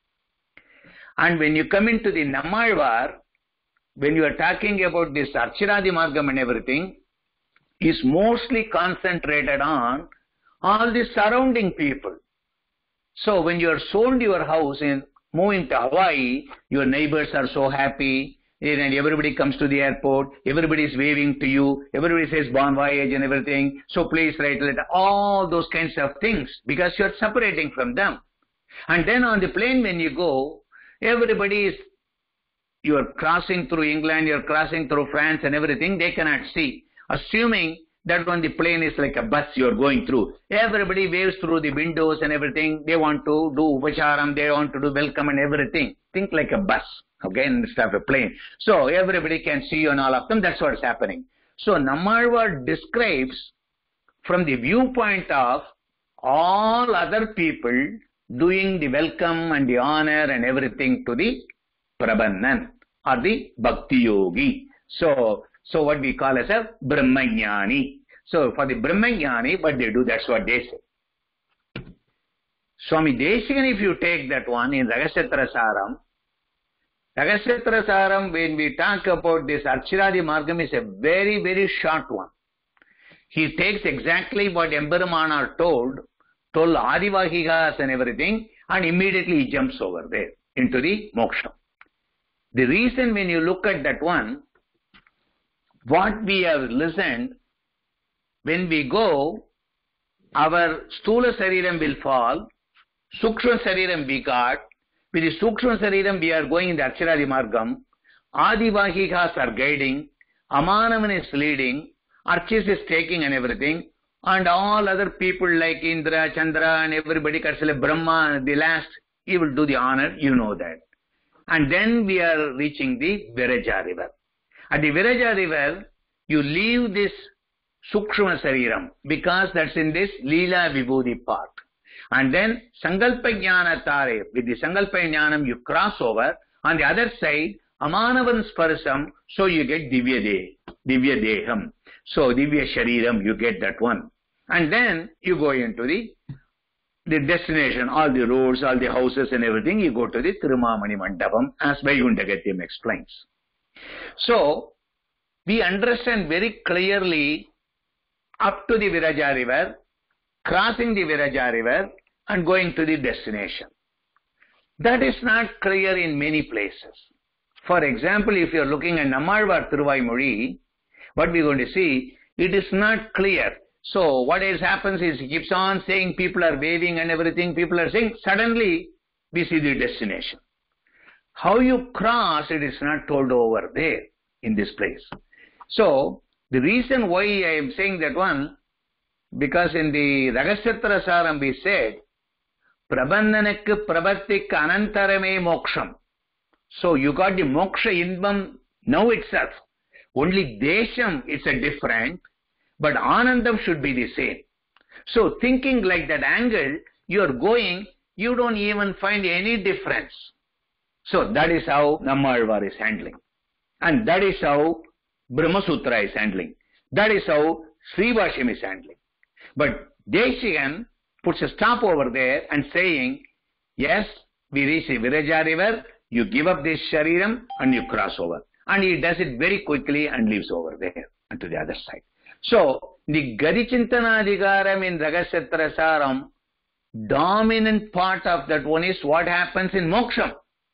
And when you come into the Nammalvar, when you are talking about this Archiradi Margam and everything, is mostly concentrated on all the surrounding people. So when you are sold your house in moving to Hawaii, your neighbors are so happy, and everybody comes to the airport, everybody is waving to you, everybody says bon voyage and everything, so please write a letter, all those kinds of things, because you are separating from them. And then on the plane when you go, everybody is, you are crossing through England, you are crossing through France and everything, they cannot see. Assuming that when the plane is like a bus you are going through, everybody waves through the windows and everything, they want to do upacharam, they want to do welcome and everything. Think like a bus, okay, instead of a plane. So everybody can see you and all of them, that's what is happening. So Nammalvar describes from the viewpoint of all other people doing the welcome and the honor and everything to the Prabhannan or the Bhakti Yogi. So what we call as a Brahmajnani. So for the Brahmajnani, what they do, that's what they say. Swami Desikan, if you take that one in Raghasatra Saram, when we talk about this Archiradi Margam, is a very, very short one. He takes exactly what Embaraman told Adivahigas and everything, and immediately he jumps over there into the moksha. The reason when you look at that one, what we have listened, when we go, our Stula Sariram will fall, Sukshma Sariram we got, with the Sukshma Sariram we are going in the Archiradi Margam, Adivahikas are guiding, Amanavan is leading, Archis is taking and everything, and all other people like Indra, Chandra and everybody, Karsala, Brahma, the last, he will do the honor, you know that. And then we are reaching the Viraja river. At the Viraja river, you leave this Sukshma Sariram because that's in this Leela Vibhuti part. And then Sankalpa Jnana Tare, with the Sankalpa Jnanam you cross over. On the other side, Amanavan Sparsam, so you get Divya Deham. So Divya Shariram, you get that one. And then you go into the destination, all the roads, all the houses and everything, you go to the Tirumamani Mandapam, as Vaikuntagatyam explains. So, we understand very clearly up to the Viraja river, crossing the Viraja river and going to the destination. That is not clear in many places. For example, if you are looking at Nammalvar Tiruvaimozhi, what we are going to see, it is not clear. So what happens is he keeps on saying people are waving and everything, people are saying, suddenly we see the destination. How you cross, it is not told over there in this place. So The reason why I am saying that one, because in the Ragasatra Saram we said, Prabandhanakku pravartikku anantarame moksham. So you got the moksha inbam now itself. Only desham is a different, but anandam should be the same. So thinking like that angle, you are going, you don't even find any difference. So that is how Nammalvar is handling. And that is how Brahma Sutra is handling. That is how Srivashyam is handling. But Deshikan puts a stop over there and saying, yes, we reach the Viraja river, you give up this Shariram and you cross over. And he does it very quickly and leaves over there and to the other side. So, the Gadichintana in Ragasatra Saram, dominant part of that one is what happens in Moksham,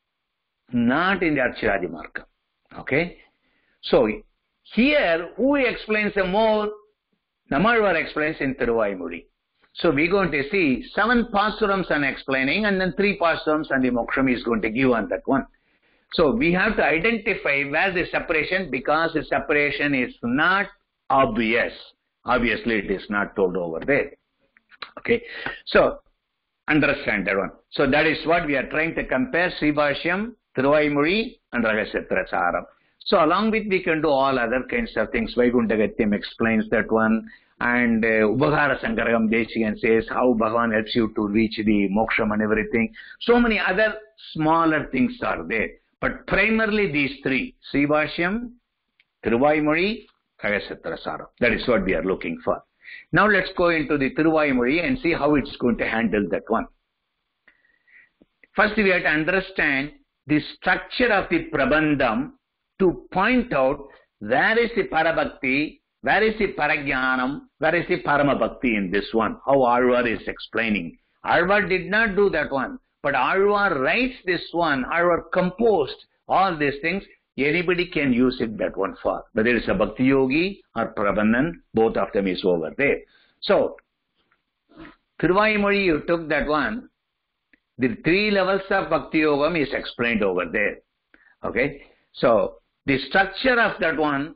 not in the Archiradi Marga. Okay? So, here, who explains the more? Nammalvar explains in Thiruvaimuri. So, we're going to see 7 pasurams on explaining and then 3 pasurams on the Moksham is going to give on that one. So, we have to identify where the separation, because the separation is not obvious. Obviously, it is not told over there. Okay. So, understand that one. So, that is what we are trying to compare Srivashyam, Thiruvaimuri and Ragasatra Saram. So, along with we can do all other kinds of things. Vaikuntagatyam explains that one. And Ubhagara Sankaragam Deshikan says how Bhagavan helps you to reach the moksham and everything. So many other smaller things are there. But primarily these 3, Srivashyam, Thiruvaimuri, Ragasatra Saram. That is what we are looking for. Now let's go into the Thiruvaimuri and see how it's going to handle that one. First we have to understand the structure of the Prabandham to point out where is the Parabhakti, where is the Parajnanam, where is the Paramabhakti in this one. How Alvar is explaining. Alvar did not do that one. But Alvar writes this one, Alvar composed all these things. Anybody can use it that one for. Whether it's a Bhakti Yogi or Prabandhan, both of them is over there. So, Thiruvaimuri, you took that one. The 3 levels of Bhakti Yogam is explained over there. Okay. So, the structure of that one,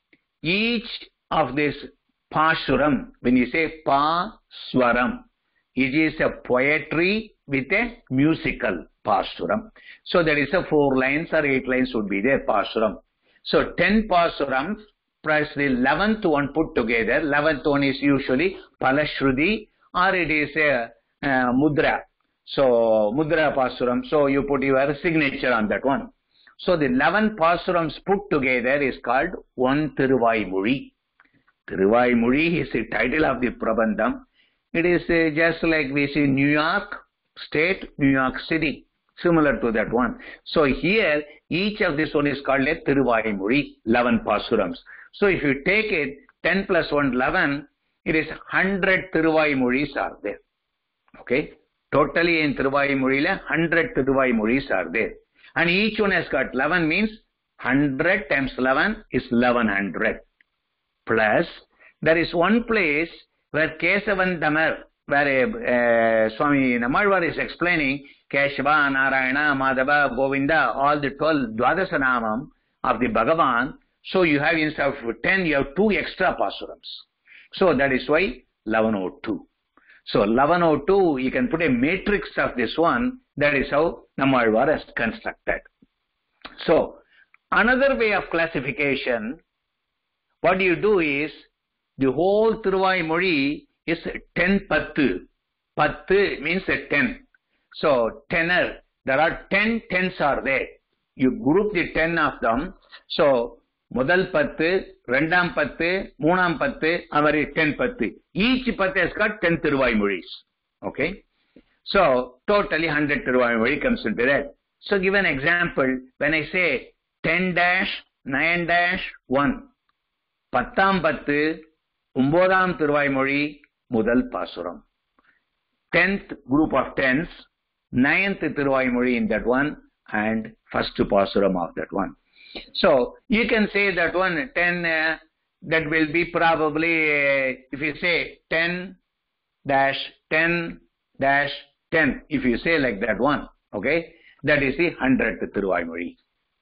each of this Pasuram, when you say Pa-swaram, it is a poetry with a musical Pasuram. So there is a 4 lines or 8 lines would be there, Pasuram. So 10 Pasurams plus the 11th one put together. 11th one is usually Palashruti or it is a Mudra. So Mudra Pasuram. So you put your signature on that one. So the 11 Pasurams put together is called one Thiruvaimuri. Thiruvaimuri is the title of the Prabandham. It is just like we see New York State, New York City, similar to that one. So here, each of this one is called a Thiruvaimuri, 11 Pasurams. So if you take it, 10 plus 1, 11, it is 100 Thiruvaimuris are there. Okay? Totally in Thiruvaimuri, 100 Thiruvaimuris are there. And each one has got 11 means 100 times 11 is 1100. Plus, there is one place where Kesavan Damar, where Swami Nammalvar is explaining Keshava, Narayana, Madhava, Govinda, all the 12 Dvadasanamam of the Bhagavan. So you have instead of 10, you have 2 extra Pasurams. So that is why 1102. So 1102, you can put a matrix of this one. That is how Nammalvar has constructed. So another way of classification, what you do is, the whole Thiruvaimuri is 10 pattu. Pattu means a 10. So, tenor. There are 10 tens are there. You group the 10 of them. So, Mudal pattu, Rendam pattu, Moonam pattu, avari 10 pattu. Each pattu has got 10 Thiruvaimuri's. Okay. So, totally 100 Thiruvaimuri comes into that. So, give an example. When I say 10-9-1, Pattam pattu, Umbodam Thiruvaimuri, Mudal Pasuram. 10th group of 10s, 9th Thiruvaimuri in that one, and first Pasuram of that one. So, you can say that one, 10, that will be probably, if you say 10-10-10, if you say like that one, okay, that is the 100th Thiruvaimuri.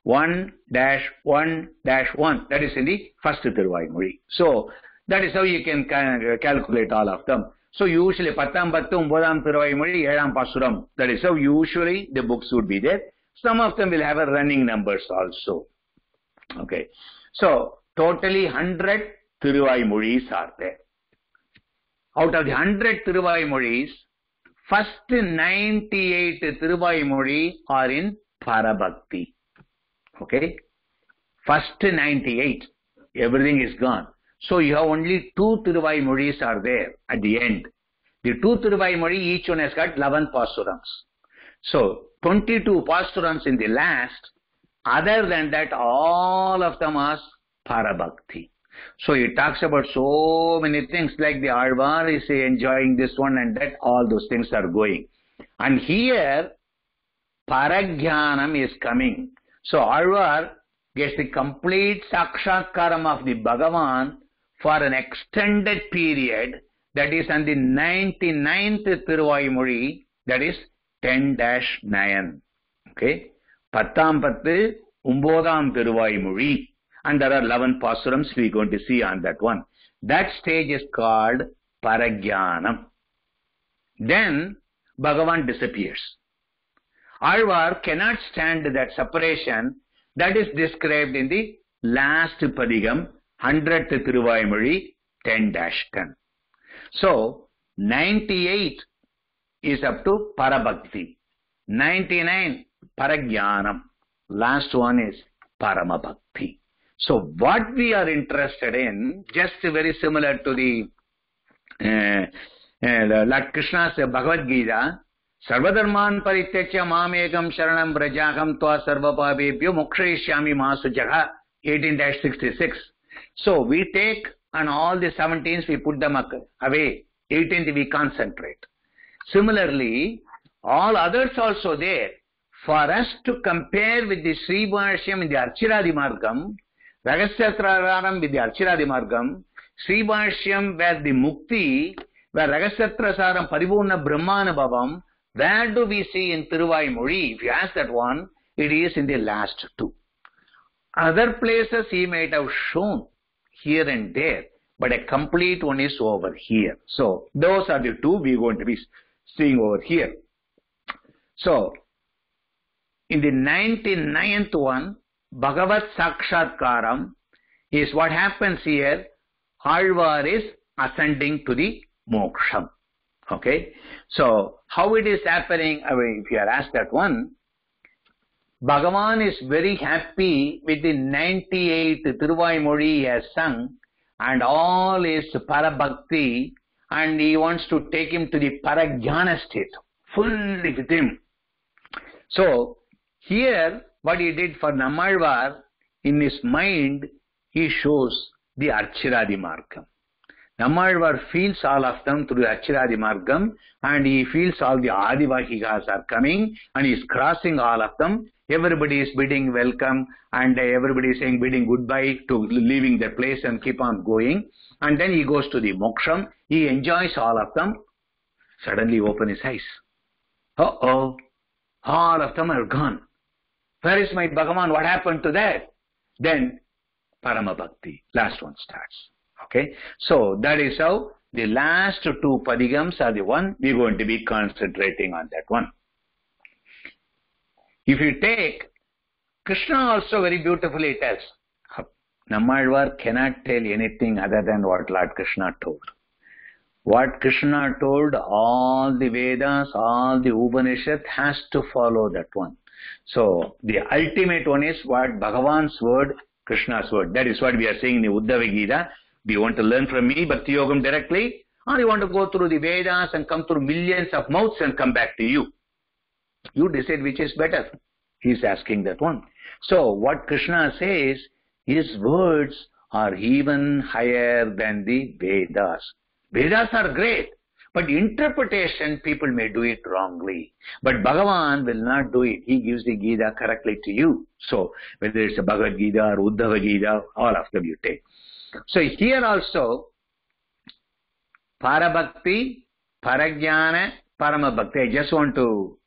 1-1-1. That is in the first Thiruvaimozhi. So that is how you can calculate all of them. So usually 10, 10, 9 Thiruvaimozhi, 7 Pasuram. That is how usually the books would be there. Some of them will have a running numbers also. Okay. So totally 100 Thiruvaimozhis are there. Out of the 100 Thiruvaimozhis, first 98 Thiruvaimozhi are in Parabhakti. Okay. First 98. Everything is gone. So you have only 2 Thiruvaimozhis are there at the end. The 2 Thiruvaimozhi, each one has got 11 Pasurams. So 22 Pasurams in the last. Other than that, all of them are Parabhakti. So he talks about so many things, like the Alvar is enjoying this one and that, all those things are going. And here, Parajnanam is coming. So Alvar gets the complete Sakshatkaram of the Bhagavan for an extended period, that is on the 99th Thiruvaimozhi, that is 10-9. Okay? 10, 10, 9 Thiruvaimozhi. And there are 11 Pasurams we are going to see on that one. That stage is called Parajnanam. Then Bhagavan disappears. Alvar cannot stand that separation. That is described in the last Padigam, 100th Thiruvaimozhi, 10-10. So 98 is up to Parabhakti. 99 Parajnanam. Last one is Paramabhakti. So what we are interested in, just very similar to the like Krishna's Bhagavad Gita, Sarvadharman Parityajya Mamekam Sharanam Brajaham Tva Sarvapabhebhyo Mokshayishyami Masujaha, 18-66. So we take and all the 17s we put them away, 18th we concentrate. Similarly, all others also there. For us to compare with the Sri Bhashyam in the Archiradi Margam, Ragasyatrasaram with the Archiradi Margam, Sri Bhashyam where the Mukti, where Ragasyatrasaram Paripurna Brahmana Bhavam, where do we see in Thiruvaimozhi? If you ask that one, it is in the last 2. Other places he might have shown here and there, but a complete one is over here. So those are the 2 we are going to be seeing over here. So in the 99th one, Bhagavat Sakshatkaram is what happens here. Alvar is ascending to the moksham. Okay. So how it is happening, if you are asked that one, Bhagavan is very happy with the 98th Thiruvaimozhi he has sung and all is Parabhakti, and he wants to take him to the Parajnana state, fully with him. So here, what he did for Nammalvar, in his mind, he shows the Archiradi Margam. Nammalvar feels all of them through the Archiradi Margam, and he feels all the Adivahikas are coming, and he is crossing all of them. Everybody is bidding welcome, and everybody is saying bidding goodbye to leaving the place and keep on going. And then he goes to the moksham. He enjoys all of them. Suddenly open his eyes. Uh-oh. All of them are gone. Where is my Bhagavan? What happened to that? Then Paramabhakti, last one starts. Okay. So that is how the last 2 Padigams are the one we are going to be concentrating on that one. If you take Krishna also very beautifully tells, Nammalvar cannot tell anything other than what Lord Krishna told. What Krishna told, all the Vedas, all the Upanishad has to follow that one. So the ultimate one is what Bhagavan's word, Krishna's word. That is what we are saying in the Uddhava Gita. Do you want to learn from me, Bhakti Yogam directly? Or you want to go through the Vedas and come through millions of mouths and come back to you? You decide which is better. He is asking that one. So what Krishna says, his words are even higher than the Vedas. Vedas are great, but interpretation people may do it wrongly. But Bhagavan will not do it. He gives the Gita correctly to you. So whether it's a Bhagavad Gita or Uddhava Gita, all of them you take. So here also, Parabhakti, Parajnana, Paramabhakti. I just want to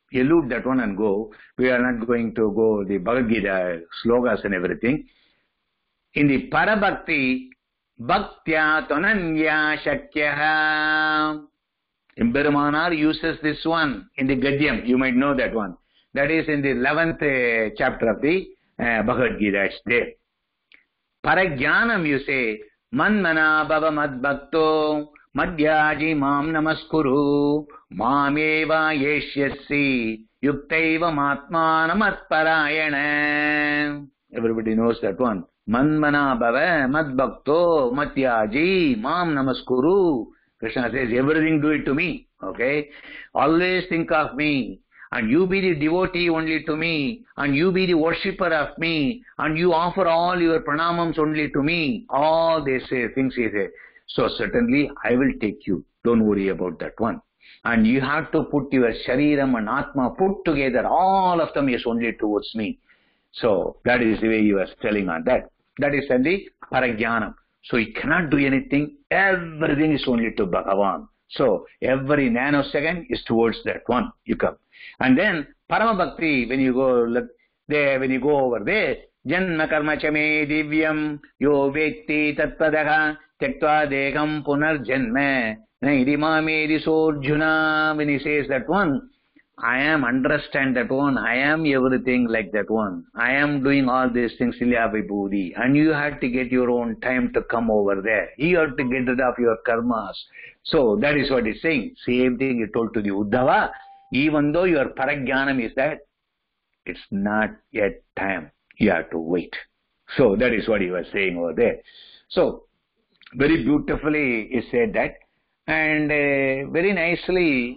elude that one and go. We are not going to go the Bhagavad Gita slogas and everything. In the Parabhakti, Bhaktya Tananya Shakyaha. Imperumanar uses this one in the Gadyam. You might know that one. That is in the 11th chapter of the Bhagavad Gita. It's there. Parajnanam, you say, Manmana Bhava Madbhakto Madhyaji Mam Namaskuru Mameva Yeshyasi Yuktaiva Matmanam Atparayana. Everybody knows that one. Manmana Bhava Madbhakto Madhyaji Mam Namaskuru. Krishna says, everything do it to me. Okay? Always think of me. And you be the devotee only to me, and you be the worshipper of me, and you offer all your pranamams only to me. All these things he says. So certainly I will take you. Don't worry about that one. And you have to put your Shariram and Atma put together. All of them is only towards me. So that is the way he was telling on that. That is the Parajnanam. So he cannot do anything. Everything is only to Bhagavan. So every nanosecond is towards that one. You come. And then Parama Bhakti, when you go there, when you go over there, Janma Karma Chame Divyam Yo Vekti Tatpadaha Tektva Dekam Punar Janma Naidimame Disorjuna. When he says that one, I am understand that one, I am everything like that one. I am doing all these things, Ilya Vibhuti. And you have to get your own time to come over there. You have to get rid of your karmas. So that is what he's saying. Same thing he told to the Uddhava. Even though your Parajnanam is that, it's not yet time. You have to wait. So that is what he was saying over there. So very beautifully he said that. And very nicely,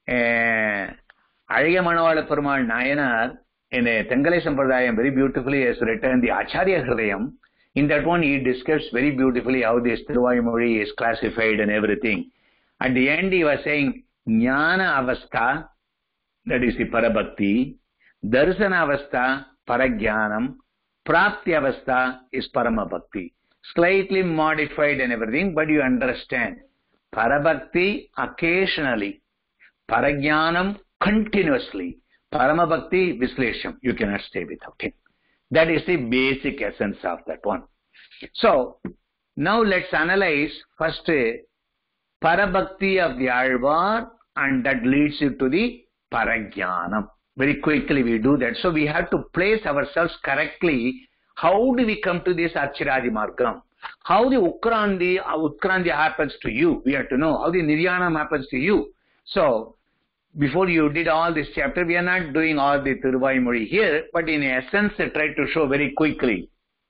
Azhagya Manavada Perumal Nayanar in a Tengalai Sampradayam very beautifully has written the Acharya Hridayam. In that one he discussed very beautifully how this Tiruvayamozhi is classified and everything. At the end he was saying Jnana Avastha, that is the Parabhakti, Darsana Avastha, Parajnanam, Prapti Avastha is Paramabhakti. Slightly modified and everything, but you understand. Parabhakti occasionally, Parajnanam continuously, Paramabhakti Vislesham. You cannot stay without him. That is the basic essence of that one. So, now let's analyze first Parabhakti of the Alvar, and that leads you to the Parajnanam. Very quickly we do that. So we have to place ourselves correctly. How do we come to this Archiradi Margam? How the Utkrandi happens to you? We have to know how the Niryanam happens to you. So, before you did all this chapter, we are not doing all the Tiruvayamozhi here, but in essence I try to show very quickly.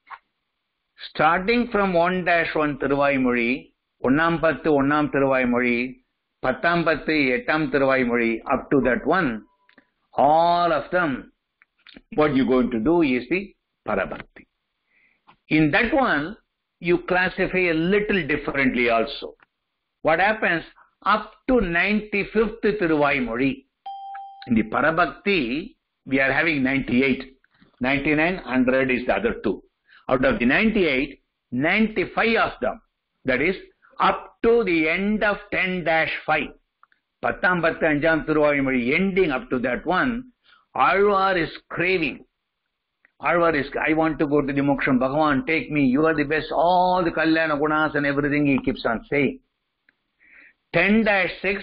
Starting from 1-1 Tiruvayamozhi, Onnam Pattu Onnam Tiruvayamozhi, Pattam Pattu Ettam Tiruvayamozhi, up to that one, all of them, what you're going to do is the Parabhakti. In that one, you classify a little differently also. What happens? Up to 95th Tiruvayamozhi. In the Parabhakti, we are having 98. 99, 100 is the other two. Out of the 98, 95 of them, that is, up to the end of 10-5. Pattam Pattu Anjam Tiruvayamozhi, ending up to that one, Alvar is craving. Alvar is, I want to go to the Moksham. Bhagavan, take me. You are the best. All the Kalyana Gunas and everything he keeps on saying. 10-6,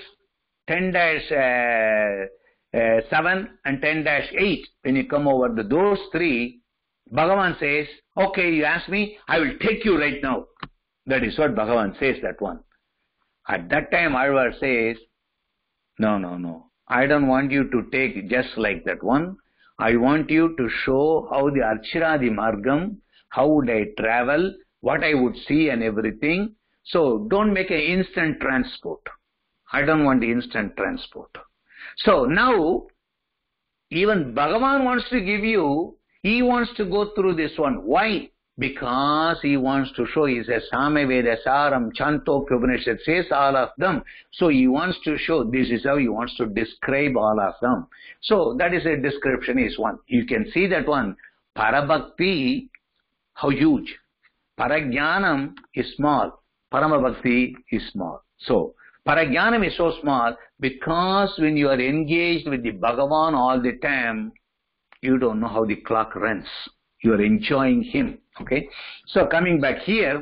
10-7 and 10-8, when you come over those three, Bhagavan says, okay, you ask me, I will take you right now. That is what Bhagavan says, that one. At that time, Alvar says, no, I don't want you to take just like that one. I want you to show how the Archiradi Margam, how would I travel, what I would see and everything. So don't make an instant transport. I don't want the instant transport. So now, even Bhagavan wants to give you, he wants to go through this one. Why? Because he wants to show, he says, Samaveda Saram, Chandogya Upanishad says all of them. So he wants to show, this is how he wants to describe all of them. So that is a description is one. You can see that one. Parabhakti, how huge. Parajnanam is small. Paramabhakti is small. So, Parajnanam is so small because when you are engaged with the Bhagavan all the time, you don't know how the clock runs. You are enjoying him. Okay. So coming back here,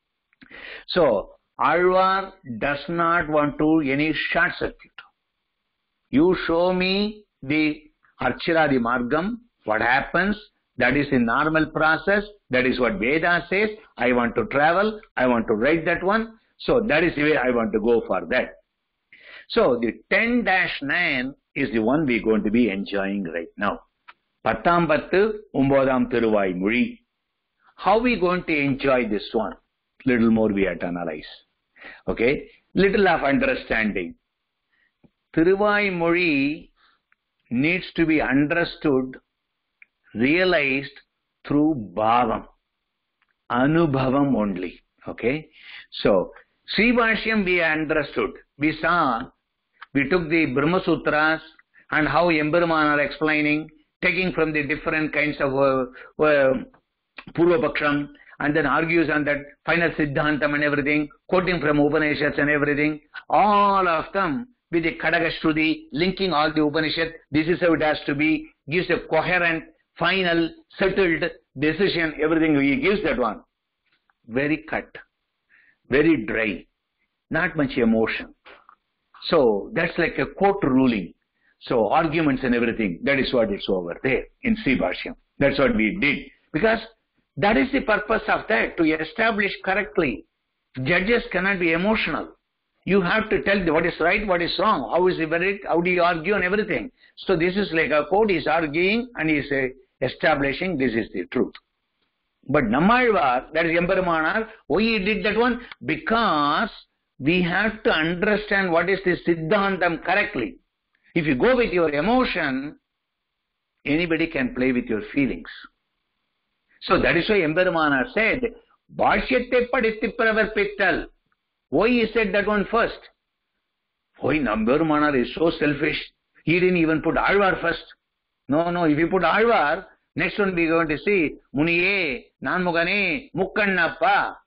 so Alvar does not want to any short circuit. You show me the Archiradi Margam, what happens, that is a normal process, that is what Veda says, I want to travel, I want to write that one, so that is the way I want to go for that. So the 10-9 is the one we are going to be enjoying right now. Pattam Pattu, Umbodam Thiruvai Muli. How are we going to enjoy this one? Little more we have to analyze. Okay, little of understanding. Thiruvai Muli needs to be understood, realized through bhavam, anubhavam only. Okay, so Sri Bhashyam we understood. We saw, we took the Brahma Sutras and how Emperuman are explaining, taking from the different kinds of Purva Paksham, and then argues on that final Siddhantam and everything, quoting from Upanishads and everything, all of them with the Kadagashruti, linking all the Upanishad, this is how it has to be, gives a coherent, final, settled decision, everything he gives that one. Very cut, very dry, not much emotion. So that's like a court ruling. So arguments and everything, that is what is over there in Sri Bhashyam. That's what we did. Because that is the purpose of that, to establish correctly. Judges cannot be emotional. You have to tell what is right, what is wrong, how is it, how do you argue and everything. So this is like a court is arguing and is establishing this is the truth. But Nammalvar, that is Emperumanar, why he did that one? Because we have to understand what is the Siddhantam correctly. If you go with your emotion, anybody can play with your feelings. So that is why Emperumanar said, Bhashyate Paditti Pravarpittal. Why he said that one first? Why Emperumanar is so selfish? He didn't even put Alvar first. No, if you put Alvar, next one we are going to see, Muniye, Nanmugane, Mukkannappa.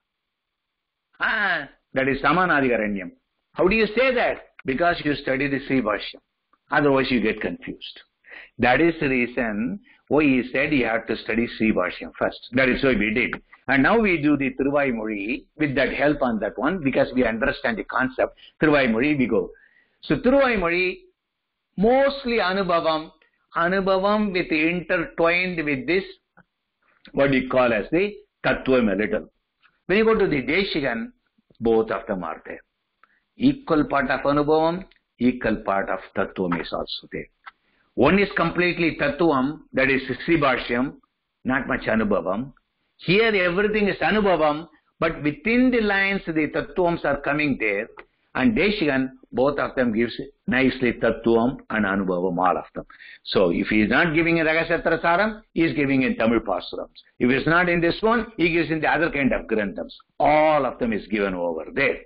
That is Samanadigaranyam. How do you say that? Because you study the Sri Bhashyam. Otherwise you get confused. That is the reason why he said you have to study Sri Bhashyam first. That is why we did. And now we do the Thiruvai Muli with that help on that one because we understand the concept. Thiruvai Muli we go. So Thiruvai Muli, mostly Anubhavam with intertwined with this, what we call as the Tattvam a little. When you go to the Deshikan, both of them are there. Equal part of Anubhavam, equal part of Tattvam is also there. One is completely Tattvam, that is Sri Bhashyam, not much Anubhavam. Here everything is Anubhavam, but within the lines the Tattvams are coming there. And Deshikan, both of them gives nicely Tattvam and Anubhavam, all of them. So if he is not giving in Ragasatra Saram, he is giving in Tamil Pasurams. If it's not in this one, he gives in the other kind of Granthams. All of them is given over there.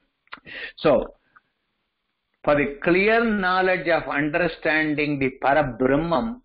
So, for the clear knowledge of understanding the Parabrahmam,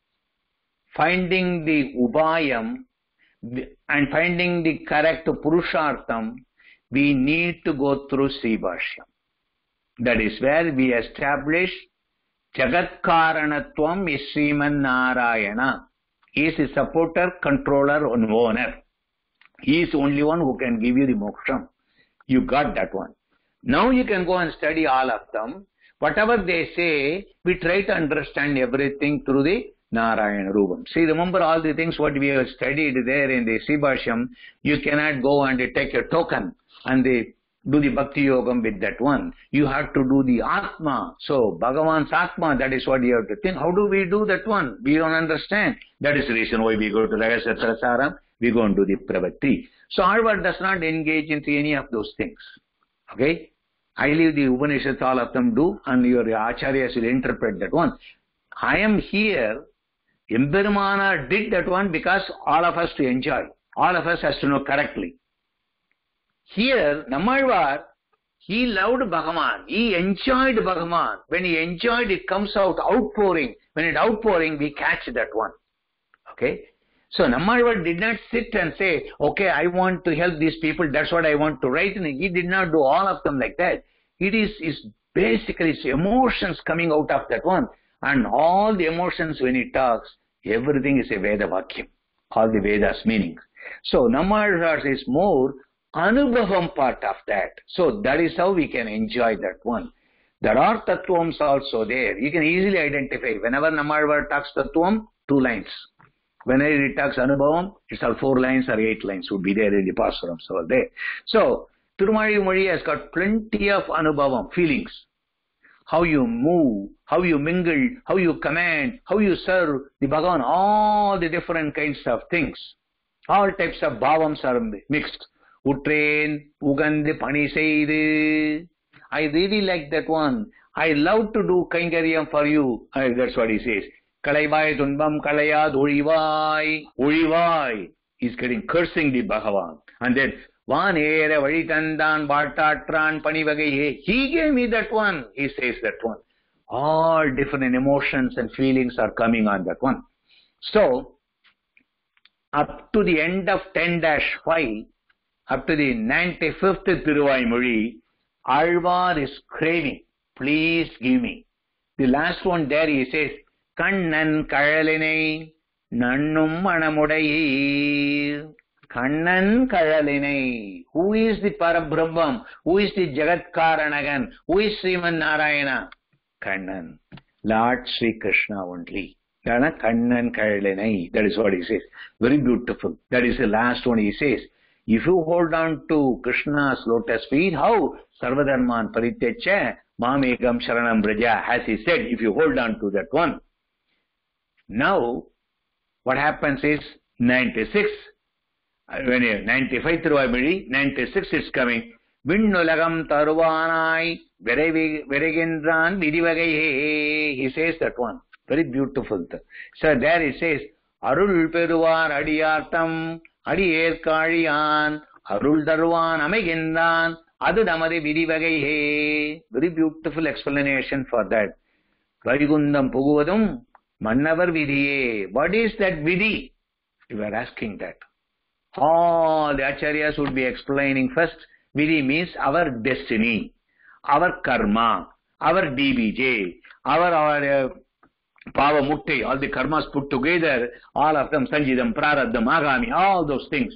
finding the Ubayam, and finding the correct Purushartham, we need to go through Sri Bhashyam. That is where we establish Jagat Karanatvam is Sriman Narayana. He is a supporter, controller, and owner. He is the only one who can give you the moksham. You got that one. Now you can go and study all of them. Whatever they say, we try to understand everything through the Narayana Rupam. See, remember all the things what we have studied there in the Sri Bhashyam. You cannot go and take a token and do the Bhakti Yogam with that one. You have to do the Atma. So, Bhagavan's Atma, that is what you have to think. How do we do that one? We don't understand. That is the reason why we go to Ragasatra Saram, we go and do the Pravatti. So, Alvar does not engage into any of those things. Okay? I leave the Upanishads, all of them do, and your Acharyas will interpret that one. I am here, Emperumana did that one because all of us to enjoy. All of us has to know correctly. Here, Nammalvar, he loved Bhagavan. He enjoyed Bhagavan. When he enjoyed, it comes out outpouring. When it outpouring, we catch that one. Okay? So, Nammalvar did not sit and say, okay, I want to help these people, that's what I want to write. And he did not do all of them like that. it is basically it's emotions coming out of that one. And all the emotions when he talks, everything is a Veda Vakyam. All the Vedas meanings. So Nammalvar is more Anubhavam part of that. So that is how we can enjoy that one. There are Tattvams also there. You can easily identify. Whenever Nammalvar talks Tattvam, 2 lines. Whenever he talks Anubhavam, it's all 4 lines or 8 lines would be there in the Pasurams over there. So Tirumazhi has got plenty of Anubhavam, feelings. How you move, how you mingle, how you command, how you serve the Bhagavan, all the different kinds of things. All types of bhavams are mixed. Utrain, Ugandhi, Paniseidu. I really like that one. I love to do Kainkaryam for you. That's what he says. Kalaivai Tunbam Kalayad Urivai. Urivai. He's getting cursing the Bhagavan. And then Vanere Varitandan Bhatatran Panivagaye. He gave me that one. He says that one. All different emotions and feelings are coming on that one. So, up to the end of 10-5, up to the 95th Tiruvaimozhi, Alvar is craving. Please give me. The last one there he says, Kannan Kalalinai Nannum Manamudai. Kannan Kalalinai. Who is the Parabrahmam? Who is the Jagat Karanagan? Who is Sriman Narayana? Kannan. Lord Sri Krishna only. Kannan Kalalinai. That is what he says. Very beautiful. That is the last one he says. If you hold on to Krishna's lotus feet, how? Sarvadharman Parityaja Mamekam Sharanam Braja, as he said, if you hold on to that one. Now, what happens is 96, when 95 Tiruvaimozhi, 96 is coming. Vinnulagam Taruvanai Veregindran Vidivagaye. He says that one. Very beautiful. So there he says, Arul Peruvar Adiyartam Adiyer Kaliyan Arul Darwan Amegindan Adu Damade Vidivagaye. Very beautiful explanation for that. Vaigundam Puguvadum Mannavar Vidiye. What is that Vidhi? You are asking that. All the Acharyas would be explaining first. Vidhi means our destiny, our karma, our DBJ, our Pava Mutti, all the karmas put together, all of them, Sanjidam, Prarabdham, Agami, all those things.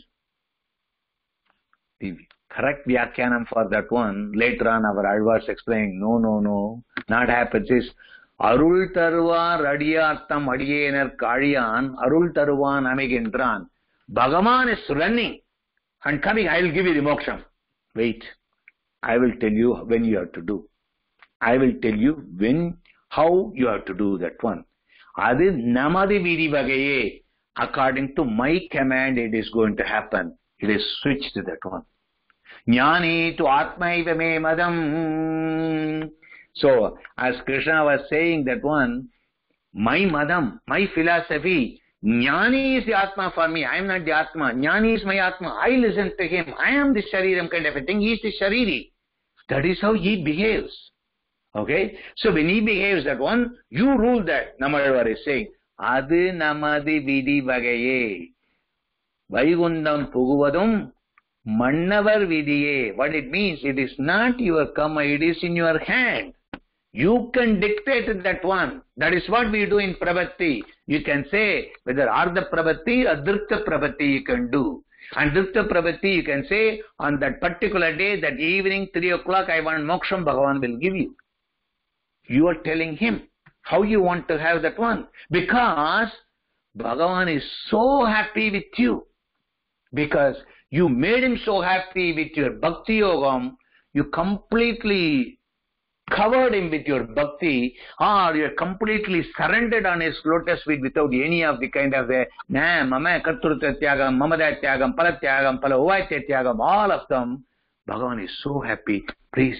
The correct Vyakyanam for that one, later on our Alvars explaining, no, not happens is, Arul Taruva Radiyartam Adiyenar Kaliyan, Arul Taruvan Amegindran. Bhagavan is running and coming, I will give you the moksham. Wait, I will tell you when you have to do. I will tell you how you have to do that one. Adi Namadi Vidi Bhagaye. According to my command, it is going to happen. It is switched to that one. Jnani tu Atmaiva me madam. So, as Krishna was saying that one, my madam, my philosophy, Jnani is the Atma for me. I am not the Atma. Jnani is my Atma. I listen to him. I am the Shariram kind of a thing. He is the Shariri. That is how he behaves. Okay? So when he behaves that one, you rule that. Nammalvar is saying, Adu namadi vidi bagaye. Vaigundam puguvadum mannavar vidiye. What it means, it is not your karma, it is in your hand. You can dictate that one. That is what we do in Prabhatti. You can say whether Ardha Prabhatti or Drupta Prabhatti you can do. And Drupta Prabhatti you can say on that particular day, that evening, 3 o'clock, I want moksham, Bhagavan will give you. You are telling him how you want to have that one. Because Bhagavan is so happy with you. Because you made him so happy with your Bhakti Yogam, you completely covered him with your bhakti, or you are completely surrendered on his lotus feet without any of the kind of mama kartrutva tyagam, mamada tyagam, palatyagam, palavvaitya tyagam, all of them. Bhagavan is so happy. Please,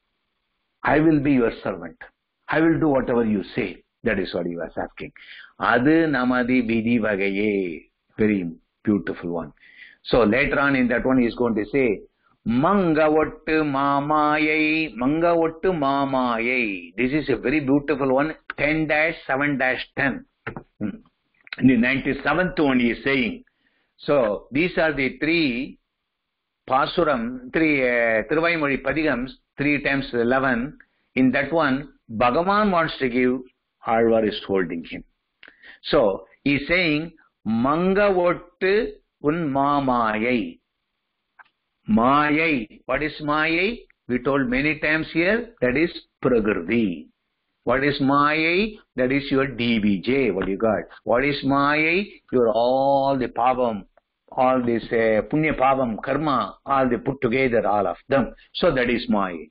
I will be your servant. I will do whatever you say. That is what he was asking. Adu namadi vidhi vagaye. Very beautiful one. So later on in that one he is going to say, Mangavattu Mamayai, Mangavattu Mamayai. This is a very beautiful one, 10-7-10. In the 97th one he is saying. So these are the three Tiruvaimozhi Padigams 3 times 11. In that one, Bhagavan wants to give, Alvar is holding him. So, he is saying, Manga Vottu Un Mamayai. Mayai. What is Mayai? We told many times here, that is Prakriti. What is Mayai? That is your DBJ, what you got. What is Mayai? Your all the pavam, all this punya pavam, karma, all they put together, all of them. So that is Mayai.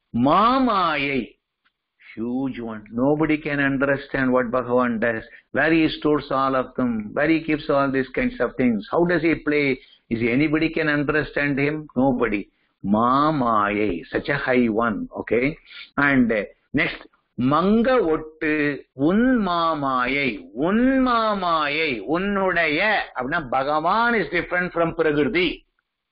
Mayai, huge one. Nobody can understand what Bhagavan does. Where he stores all of them, where he keeps all these kinds of things. How does he play? Is anybody can understand him? Nobody. Mayai, such a high one, okay? And next, Manga Vottu Un Mamayai. Un Mamayai. Unnudaya. Abna Bhagavan is different from Prakriti.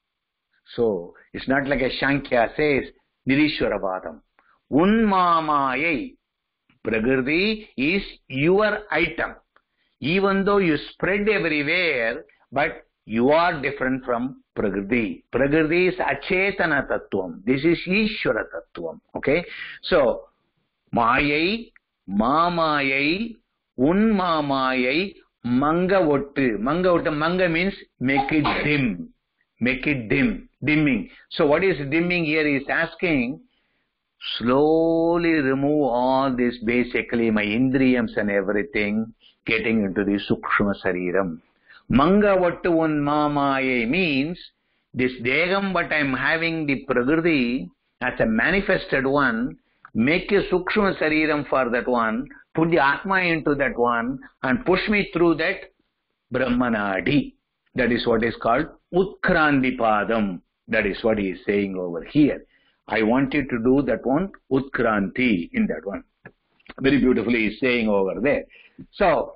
So, it's not like a Shankya says, Nirishwaravadam. Un Mamayai. Prakriti is your item. Even though you spread everywhere, but you are different from Prakriti. Prakriti is Achetana Tattvam. This is Ishvara Tattvam. Okay? So, Mayai, Mamayai, Unmamayai, Manga Vottu. Manga Vottu. Manga means make it dim. Make it dim. Dimming. So what is dimming here? He is asking, slowly remove all this, basically my indriyams and everything, getting into the Sukshma Sariram. Manga Vottu Unmamayai means, this Degam what I am having, the Prakriti, as a manifested one, make a Sukshma Sariram for that one, put the Atma into that one, and push me through that Brahmanadi. That is what is called Utkrantipadam. That is what he is saying over here. I want you to do that one, Utkranti, in that one. Very beautifully he is saying over there. So,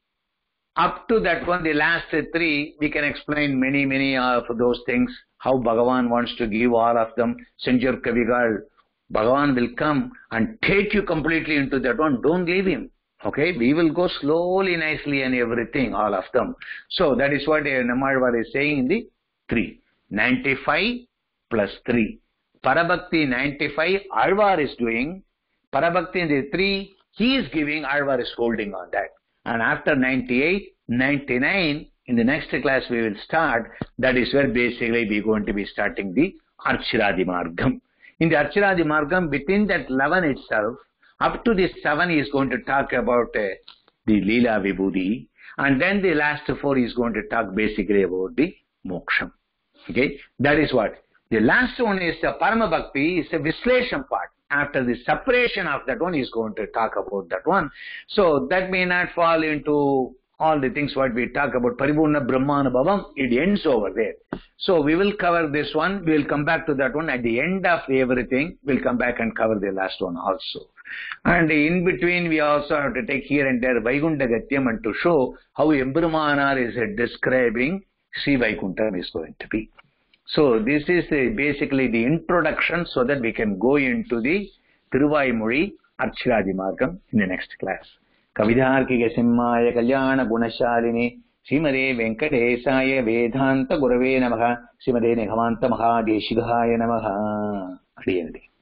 up to that one, the last 3, we can explain many of those things, how Bhagavan wants to give all of them. Sanjur Kavigal, Bhagavan will come and take you completely into that one. Don't leave him. Okay? We will go slowly, nicely and everything, all of them. So that is what Nammalvar is saying in the 3. 95 plus 3. Parabhakti 95, Alvar is doing. Parabhakti in the 3, he is giving, Alvar is holding on that. And after 98, 99, in the next class we will start. That is where basically we are going to be starting the Archiradi Margam. In the Archiradi Margam, within that 11 itself, up to this 7 he is going to talk about the Leela Vibhuti, and then the last 4 he is going to talk basically about the Moksham. Okay, that is what. The last one is the Parama Bhakti, is a Vislesham part. After the separation of that one, he is going to talk about that one. So that may not fall into all the things what we talk about. Paripurna Brahmana Bhavam, it ends over there. So we will cover this one. We will come back to that one. At the end of everything, we will come back and cover the last one also. And in between, we also have to take here and there Vaikuntha Gatyam, and to show how Embramanar is describing Sri Vaikuntham is going to be. So this is basically the introduction, so that we can go into the Thiruvaimozhi Archiradi Margam in the next class. Kavidharkika Simmaya Kalyana Gunashalini Srimade Venkatesaya Vedanta Gurave Namaha Srimade Nighamanta Mahadeshigahaya Namaha.